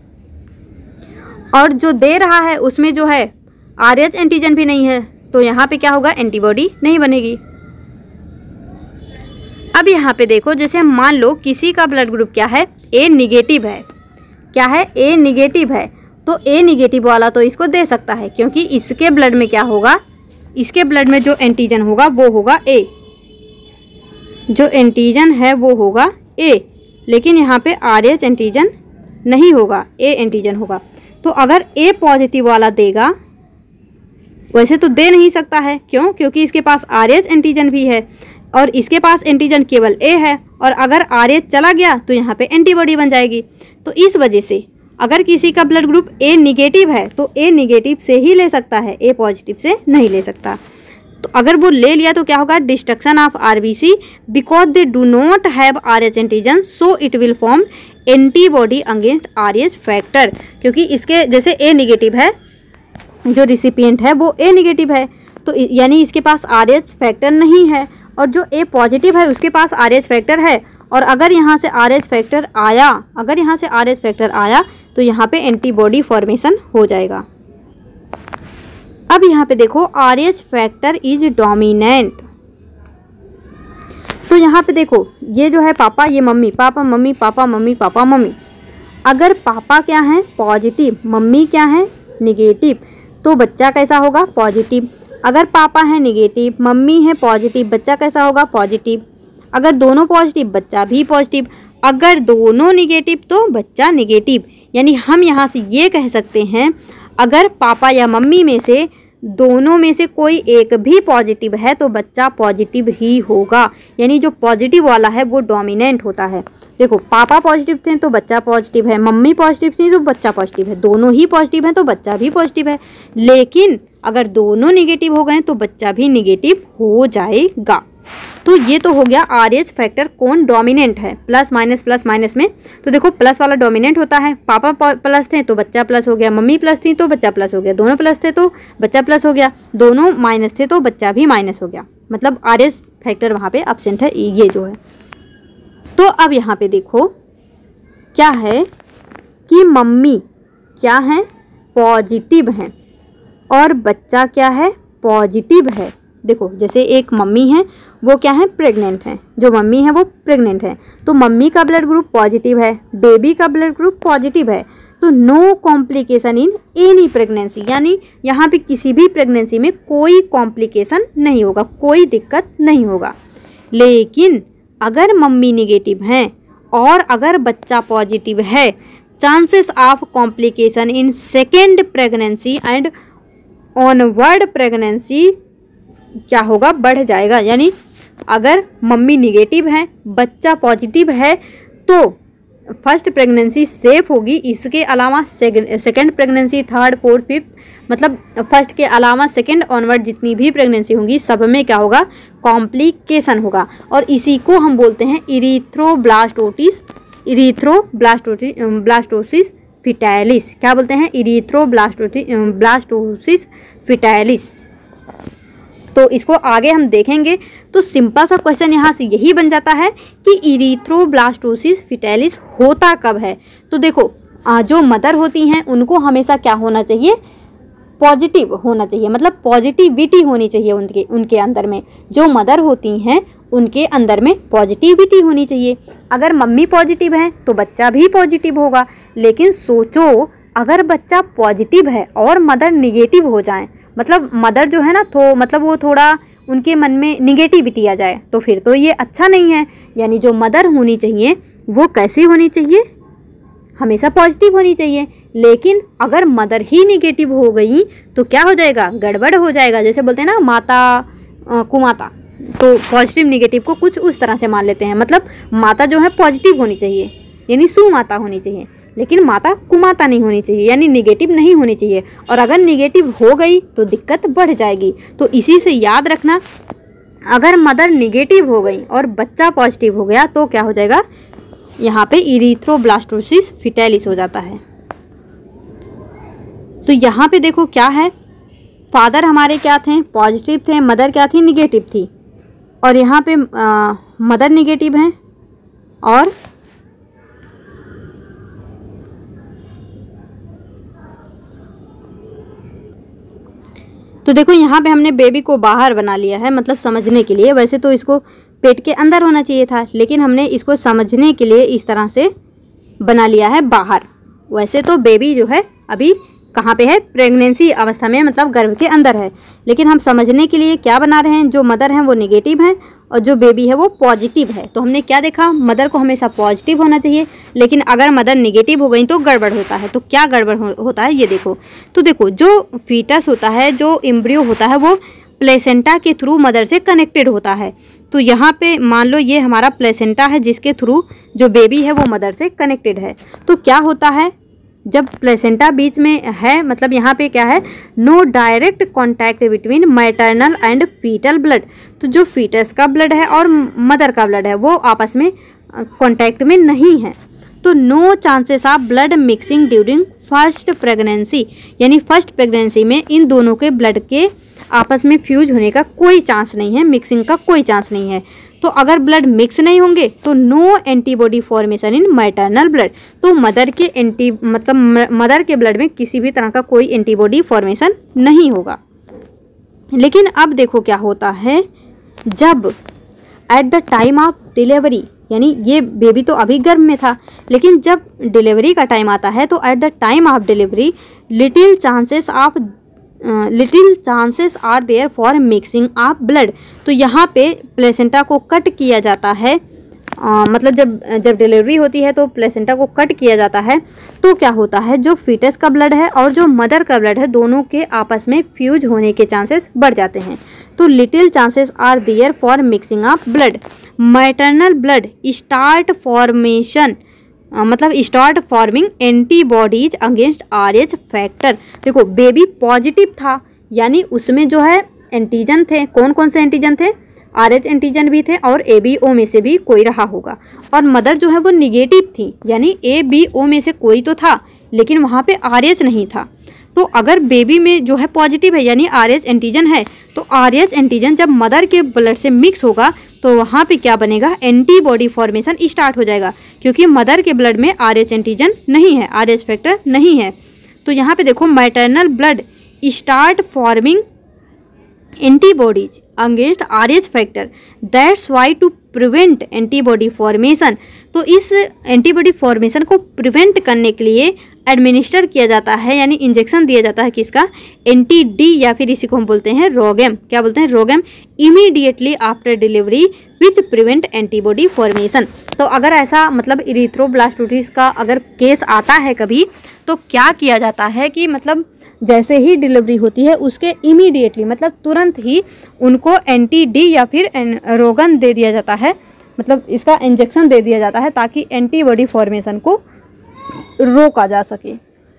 Speaker 1: और जो दे रहा है उसमें जो है आर एच एंटीजन भी नहीं है तो यहाँ पे क्या होगा, एंटीबॉडी नहीं बनेगी। अब यहाँ पे देखो, जैसे मान लो किसी का ब्लड ग्रुप क्या है, ए निगेटिव है, क्या है, ए निगेटिव है, तो ए निगेटिव वाला तो इसको दे सकता है क्योंकि इसके ब्लड में क्या होगा, इसके ब्लड में जो एंटीजन होगा वो होगा ए, जो एंटीजन है वो होगा ए, लेकिन यहाँ पे आर एच एंटीजन नहीं होगा, ए एंटीजन होगा। तो अगर ए पॉजिटिव वाला देगा, वैसे तो दे नहीं सकता है, क्यों, क्योंकि इसके पास आर एच एंटीजन भी है और इसके पास एंटीजन केवल ए है, और अगर आर एच चला गया तो यहाँ पे एंटीबॉडी बन जाएगी। तो इस वजह से अगर किसी का ब्लड ग्रुप ए निगेटिव है तो ए निगेटिव से ही ले सकता है, ए पॉजिटिव से नहीं ले सकता। तो अगर वो ले लिया तो क्या होगा, destruction of RBC because they do not have R H antigen so it will form antibody against R H factor, क्योंकि इसके जैसे ए निगेटिव है, जो रिसिपिएंट है वो ए निगेटिव है, तो यानी इसके पास आर एच फैक्टर नहीं है, और जो ए पॉजिटिव है उसके पास आर एच फैक्टर है, और अगर यहाँ से आर एच फैक्टर आया अगर यहाँ से आर एच फैक्टर आया तो यहाँ पे एंटीबॉडी फॉर्मेशन हो जाएगा। अब यहाँ पे देखो, R H factor is dominant, तो यहाँ पे देखो, ये जो है पापा, ये mummy, papa mummy, papa mummy, papa mummy. अगर पापा क्या है, पॉजिटिव, मम्मी क्या है, निगेटिव, तो बच्चा कैसा होगा, पॉजिटिव। अगर पापा है निगेटिव, मम्मी है पॉजिटिव, बच्चा कैसा होगा, पॉजिटिव। अगर दोनों पॉजिटिव, बच्चा भी पॉजिटिव। अगर दोनों निगेटिव तो बच्चा निगेटिव। यानी हम यहाँ से ये कह सकते हैं, अगर पापा या मम्मी में से दोनों में से कोई एक भी पॉजिटिव है तो बच्चा पॉजिटिव ही होगा, यानी जो पॉजिटिव वाला है वो डोमिनेंट होता है। देखो, पापा पॉजिटिव थे तो बच्चा पॉजिटिव है, मम्मी पॉजिटिव थी तो बच्चा पॉजिटिव है, दोनों ही पॉजिटिव हैं तो बच्चा भी पॉजिटिव है। लेकिन अगर दोनों निगेटिव हो गए तो बच्चा भी निगेटिव हो जाएगा। तो ये तो हो गया आर एच फैक्टर कौन डोमिनेंट है, प्लस माइनस प्लस माइनस में। तो देखो, प्लस वाला डोमिनेंट होता है, पापा प्लस थे तो बच्चा प्लस हो गया, मम्मी प्लस थी तो बच्चा प्लस हो गया, दोनों प्लस थे तो बच्चा प्लस हो गया, दोनों माइनस थे तो बच्चा भी माइनस हो गया, मतलब आर एच फैक्टर वहाँ पे एब्सेंट है, ये जो है। तो अब यहाँ पे देखो क्या है कि मम्मी क्या है, पॉजिटिव हैं, और बच्चा क्या है, पॉजिटिव है। देखो, जैसे एक मम्मी है वो क्या है, प्रेग्नेंट है, जो मम्मी है वो प्रेग्नेंट है, तो मम्मी का ब्लड ग्रुप पॉजिटिव है, बेबी का ब्लड ग्रुप पॉजिटिव है, तो no complication in any pregnancy, यानी यहाँ पे किसी भी प्रेगनेंसी में कोई कॉम्प्लिकेशन नहीं होगा, कोई दिक्कत नहीं होगा। लेकिन अगर मम्मी निगेटिव हैं और अगर बच्चा पॉजिटिव है, chances of complication in second pregnancy and onward pregnancy क्या होगा, बढ़ जाएगा। यानी अगर मम्मी निगेटिव है, बच्चा पॉजिटिव है, तो फर्स्ट प्रेगनेंसी सेफ होगी, इसके अलावा second pregnancy, third, fourth, fifth, मतलब फर्स्ट के अलावा सेकंड ऑनवर्ड जितनी भी प्रेगनेंसी होंगी सब में क्या होगा, कॉम्प्लिकेशन होगा। और इसी को हम बोलते हैं इरिथ्रोब्लास्टोसिस, इरिथ्रोब्लास्टोसिस ब्लास्टोसिस फिटैलिस। क्या बोलते हैं, इरिथ्रोब्लास्टोसिस ब्लास्टोसिस फिटैलिस। तो इसको आगे हम देखेंगे। तो सिंपल सा क्वेश्चन यहाँ से यही बन जाता है कि इरिथ्रोब्लास्टोसिस फिटैलिस होता कब है। तो देखो, जो मदर होती हैं उनको हमेशा क्या होना चाहिए, पॉजिटिव होना चाहिए, मतलब पॉजिटिविटी होनी चाहिए उनके उनके अंदर में। जो मदर होती हैं उनके अंदर में पॉजिटिविटी होनी चाहिए। अगर मम्मी पॉजिटिव है तो बच्चा भी पॉजिटिव होगा। लेकिन सोचो, अगर बच्चा पॉजिटिव है और मदर निगेटिव हो जाए, मतलब मदर जो है ना, तो मतलब वो थोड़ा उनके मन में निगेटिविटी आ जाए, तो फिर तो ये अच्छा नहीं है। यानी जो मदर होनी चाहिए वो कैसी होनी चाहिए, हमेशा पॉजिटिव होनी चाहिए। लेकिन अगर मदर ही निगेटिव हो गई तो क्या हो जाएगा, गड़बड़ हो जाएगा। जैसे बोलते हैं ना, माता आ, कुमाता, तो पॉजिटिव निगेटिव को कुछ उस तरह से मान लेते हैं। मतलब माता जो है पॉजिटिव होनी चाहिए, यानी सुमाता होनी चाहिए। लेकिन माता कुमाता नहीं होनी चाहिए, यानी निगेटिव नहीं होनी चाहिए। और अगर निगेटिव हो गई तो दिक्कत बढ़ जाएगी। तो इसी से याद रखना, अगर मदर निगेटिव हो गई और बच्चा पॉजिटिव हो गया तो क्या हो जाएगा, यहाँ पे इरिथ्रोब्लास्टोसिस फिटालिस हो जाता है। तो यहाँ पे देखो क्या है, फादर हमारे क्या थे, पॉजिटिव थे, मदर क्या थी, निगेटिव थी। और यहाँ पे आ, मदर निगेटिव हैं और तो देखो यहाँ पे हमने बेबी को बाहर बना लिया है, मतलब समझने के लिए। वैसे तो इसको पेट के अंदर होना चाहिए था, लेकिन हमने इसको समझने के लिए इस तरह से बना लिया है बाहर। वैसे तो बेबी जो है अभी कहाँ पे है, प्रेगनेंसी अवस्था में, मतलब गर्भ के अंदर है। लेकिन हम समझने के लिए क्या बना रहे हैं, जो मदर हैं वो निगेटिव हैं और जो बेबी है वो पॉजिटिव है। तो हमने क्या देखा, मदर को हमेशा पॉजिटिव होना चाहिए, लेकिन अगर मदर निगेटिव हो गई तो गड़बड़ होता है। तो क्या गड़बड़ हो, होता है ये देखो। तो देखो जो फीटस होता है, जो एम्ब्रियो होता है, वो प्लेसेंटा के थ्रू मदर से कनेक्टेड होता है। तो यहाँ पे मान लो ये हमारा प्लेसेंटा है, जिसके थ्रू जो बेबी है वो मदर से कनेक्टेड है। तो क्या होता है, जब प्लेसेंटा बीच में है, मतलब यहाँ पे क्या है, no direct contact between maternal and fetal blood. तो जो फीटस का ब्लड है और मदर का ब्लड है वो आपस में कांटेक्ट में नहीं है। तो no chances of blood mixing during first pregnancy, यानी फर्स्ट प्रेगनेंसी में इन दोनों के ब्लड के आपस में फ्यूज होने का कोई चांस नहीं है, मिक्सिंग का कोई चांस नहीं है। तो अगर ब्लड मिक्स नहीं होंगे तो no antibody formation in maternal blood. तो मदर के एंटी मतलब मदर के ब्लड में किसी भी तरह का कोई एंटीबॉडी फॉर्मेशन नहीं होगा। लेकिन अब देखो क्या होता है, जब at the time of delivery, यानी ये बेबी तो अभी गर्भ में था, लेकिन जब डिलीवरी का टाइम आता है तो at the time of delivery little chances of little chances are there for mixing of blood. तो यहाँ पे प्लेसेंटा को कट किया जाता है, आ, मतलब जब जब डिलीवरी होती है तो प्लेसेंटा को कट किया जाता है। तो क्या होता है, जो फीटस का ब्लड है और जो मदर का ब्लड है दोनों के आपस में फ्यूज होने के चांसेस बढ़ जाते हैं। तो little chances are there for mixing of blood. Maternal blood start formation मतलब start forming antibodies against R H factor. देखो बेबी पॉजिटिव था, यानी उसमें जो है एंटीजन थे। कौन कौन से एंटीजन थे, आर एच एंटीजन भी थे और ए बी ओ में से भी कोई रहा होगा। और मदर जो है वो निगेटिव थी, यानी ए बी ओ में से कोई तो था लेकिन वहाँ पे आर एच नहीं था। तो अगर बेबी में जो है पॉजिटिव है यानी आर एच एंटीजन है, तो आर एच एंटीजन जब मदर के ब्लड से मिक्स होगा तो वहाँ पे क्या बनेगा, एंटीबॉडी फॉर्मेशन स्टार्ट हो जाएगा, क्योंकि मदर के ब्लड में आर एच एंटीजन नहीं है, आर एच फैक्टर नहीं है। तो यहाँ पे देखो maternal blood start forming antibodies against R H factor, that's why to prevent antibody formation. तो इस एंटीबॉडी फॉर्मेशन को प्रिवेंट करने के लिए एडमिनिस्टर किया जाता है, यानी इंजेक्शन दिया जाता है किसका, एंटी डी, या फिर इसी को हम बोलते हैं रोगेम। क्या बोलते हैं, RhoGAM, immediately after delivery which prevent antibody formation. तो अगर ऐसा मतलब इरिथ्रोब्लास्टोसिस का अगर केस आता है कभी, तो क्या किया जाता है कि मतलब जैसे ही डिलीवरी होती है उसके इमीडिएटली मतलब तुरंत ही उनको एंटी डी या फिर रोगन दे दिया जाता है, मतलब इसका इंजेक्शन दे दिया जाता है ताकि एंटीबॉडी फॉर्मेशन को रोका जा सके।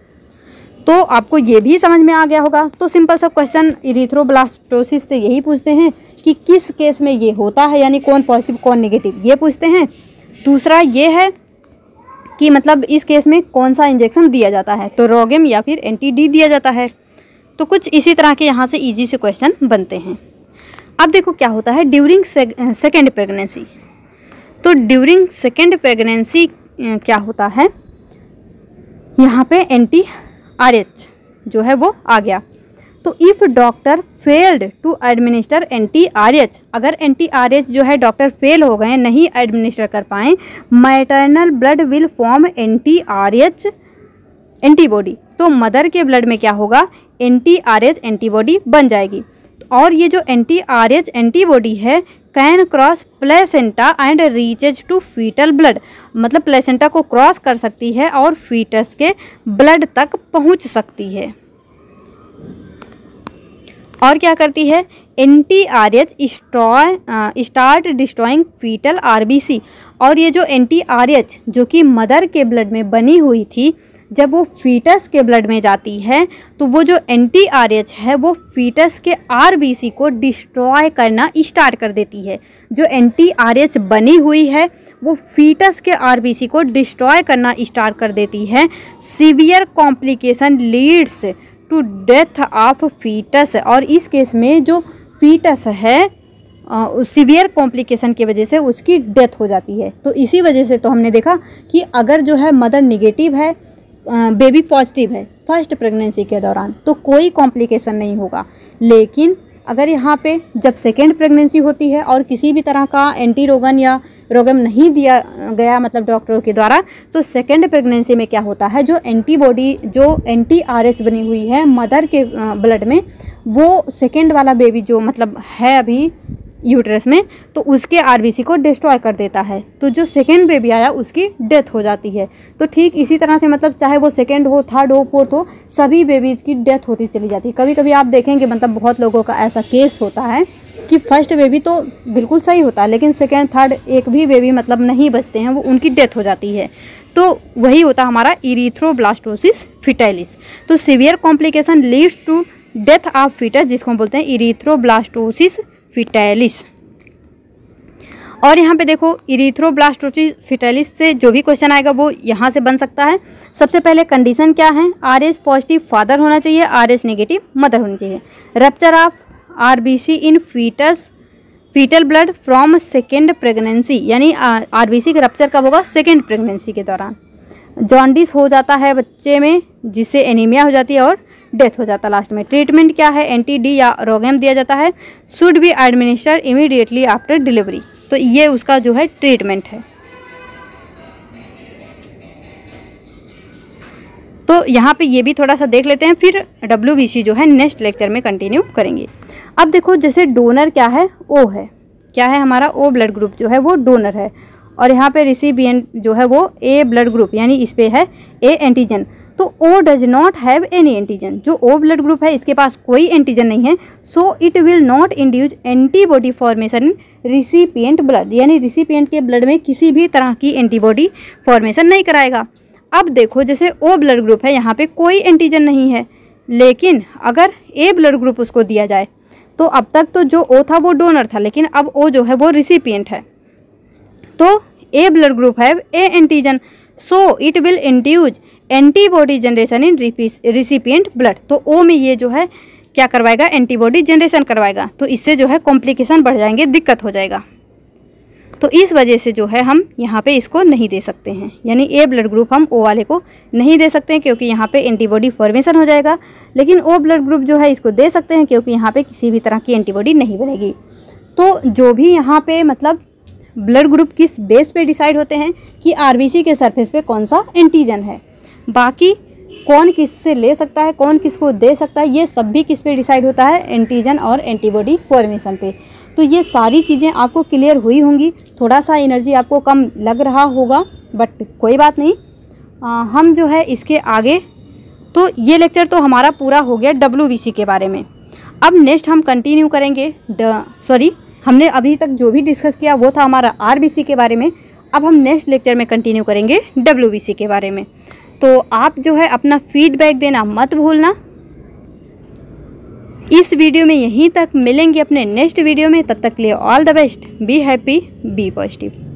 Speaker 1: तो आपको ये भी समझ में आ गया होगा। तो सिंपल सा क्वेश्चन इरिथ्रोब्लास्टोसिस से यही पूछते हैं कि किस केस में ये होता है, यानी कौन पॉजिटिव कौन नेगेटिव, ये पूछते हैं। दूसरा ये है कि मतलब इस केस में कौन सा इंजेक्शन दिया जाता है, तो रोगेम या फिर एंटी डी दिया जाता है। तो कुछ इसी तरह के यहाँ से इजी से क्वेश्चन बनते हैं। अब देखो क्या होता है ड्यूरिंग सेकेंड प्रेगनेंसी। तो ड्यूरिंग सेकेंड प्रेगनेंसी क्या होता है, यहाँ पे एंटी आर एच जो है वो आ गया। तो if doctor failed to administer anti R H, अगर एंटी आर एच जो है डॉक्टर फेल हो गए, नहीं एडमिनिस्टर कर पाए, maternal blood will form anti R H antibody. तो मदर के ब्लड में क्या होगा, एंटी आर एच एंटीबॉडी बन जाएगी। और ये जो एंटी आर एच एंटीबॉडी है can cross placenta and reaches to fetal blood, मतलब प्लेसेंटा को क्रॉस कर सकती है और फीटस के ब्लड तक पहुंच सकती है। और क्या करती है, anti R H start destroying fetal R B C. और ये जो एंटी आर एच जो कि मदर के ब्लड में बनी हुई थी, जब वो फीटस के ब्लड में जाती है तो वो जो एंटी आर एच है वो फीटस के आर बी सी को डिस्ट्रॉय करना स्टार्ट कर देती है। जो एंटी आर एच बनी हुई है वो फीटस के आर बी सी को डिस्ट्रॉय करना स्टार्ट कर देती है। Severe complication leads to death of fetus. और इस केस में जो फीटस है सीवियर कॉम्प्लिकेशन की वजह से उसकी डेथ हो जाती है। तो इसी वजह से तो हमने देखा कि अगर जो है मदर निगेटिव है, बेबी पॉजिटिव है फर्स्ट प्रेगनेंसी के दौरान, तो कोई कॉम्प्लिकेशन नहीं होगा। लेकिन अगर यहाँ पे जब सेकेंड प्रेगनेंसी होती है और किसी भी तरह का एंटी रोगन या रोगम नहीं दिया गया मतलब डॉक्टरों के द्वारा, तो सेकेंड प्रेगनेंसी में क्या होता है, जो एंटीबॉडी जो एंटी आर एच बनी हुई है मदर के ब्लड में, वो सेकेंड वाला बेबी जो मतलब है अभी यूट्रस में, तो उसके आरबीसी को डिस्ट्रॉय कर देता है। तो जो सेकेंड बेबी आया उसकी डेथ हो जाती है। तो ठीक इसी तरह से मतलब चाहे वो सेकेंड हो, थर्ड हो, फोर्थ हो, सभी बेबीज़ की डेथ होती चली जाती है। कभी कभी आप देखेंगे मतलब बहुत लोगों का ऐसा केस होता है कि फर्स्ट बेबी तो बिल्कुल सही होता है लेकिन सेकेंड थर्ड एक भी बेबी मतलब नहीं बचते हैं, वो उनकी डेथ हो जाती है। तो वही होता हमारा इरीथ्रोब्लास्टोसिस फिटाइलिस। तो severe complication leads to death of fetus, जिसको हम बोलते हैं इरीथ्रोब्लास्टोसिस फिटाइलिस। और यहाँ पे देखो इरीथ्रोब्लास्टोसिस फिटाइलिस से जो भी क्वेश्चन आएगा वो यहाँ से बन सकता है। सबसे पहले कंडीशन क्या है, आर एच पॉजिटिव फादर होना चाहिए, आर एच नेगेटिव मदर होनी चाहिए। Rupture of RBC in fetus fetal blood from second pregnancy, यानी आरबीसी का रप्चर कब होगा, सेकेंड प्रेगनेंसी के दौरान। जॉन्डिस हो जाता है बच्चे में जिससे एनीमिया हो जाती है और डेथ हो जाता है लास्ट में। ट्रीटमेंट क्या है, एंटी डी या रोगेम दिया जाता है। Should be administer immediately after delivery. तो ये उसका जो है ट्रीटमेंट है। तो यहाँ पे ये भी थोड़ा सा देख लेते हैं, फिर डब्ल्यू बी सी जो है नेक्स्ट लेक्चर में कंटिन्यू करेंगे। अब देखो जैसे डोनर क्या है, ओ है, क्या है हमारा ओ ब्लड ग्रुप जो है वो डोनर है, और यहाँ पे रिसिपिएंट जो है वो ए ब्लड ग्रुप, यानी इस पे है ए एंटीजन। तो O does not have any antigen, जो ओ ब्लड ग्रुप है इसके पास कोई एंटीजन नहीं है, so it will not induce antibody formation in recipient blood, यानी रिसिपिएंट के ब्लड में किसी भी तरह की एंटीबॉडी फॉर्मेशन नहीं कराएगा। अब देखो जैसे ओ ब्लड ग्रुप है, यहाँ पे कोई एंटीजन नहीं है, लेकिन अगर ए ब्लड ग्रुप उसको दिया जाए तो अब तक तो जो ओ था वो डोनर था, लेकिन अब ओ जो है वो रिसिपिएंट है। तो A blood group have A antigen, so it will induce antibody generation in recipient blood. तो ओ में ये जो है क्या करवाएगा, एंटीबॉडी जनरेशन करवाएगा। तो इससे जो है कॉम्प्लिकेशन बढ़ जाएंगे, दिक्कत हो जाएगा। तो इस वजह से जो है हम यहाँ पे इसको नहीं दे सकते हैं, यानी ए ब्लड ग्रुप हम ओ वाले को नहीं दे सकते हैं क्योंकि यहाँ पे एंटीबॉडी फॉर्मेशन हो जाएगा। लेकिन ओ ब्लड ग्रुप जो है इसको दे सकते हैं क्योंकि यहाँ पे किसी भी तरह की एंटीबॉडी नहीं बनेगी। तो जो भी यहाँ पे मतलब ब्लड ग्रुप किस बेस पे डिसाइड होते हैं कि आरबीसी के सरफेस पे कौन सा एंटीजन है, बाकी कौन किससे ले सकता है, कौन किसको दे सकता है, ये सब भी किस पे डिसाइड होता है, एंटीजन और एंटीबॉडी फॉर्मेशन पे। तो ये सारी चीज़ें आपको क्लियर हुई होंगी। थोड़ा सा एनर्जी आपको कम लग रहा होगा बट कोई बात नहीं, आ, हम जो है इसके आगे, तो ये लेक्चर तो हमारा पूरा हो गया डब्ल्यू बी सी के बारे में। अब नेक्स्ट हम कंटिन्यू करेंगे, सॉरी हमने अभी तक जो भी डिस्कस किया वो था हमारा आर बी सी के बारे में। अब हम नेक्स्ट लेक्चर में कंटिन्यू करेंगे डब्ल्यू बी सी के बारे में। तो आप जो है अपना फीडबैक देना मत भूलना। इस वीडियो में यहीं तक, मिलेंगे अपने नेक्स्ट वीडियो में, तब तक के लिए all the best, be happy, be positive.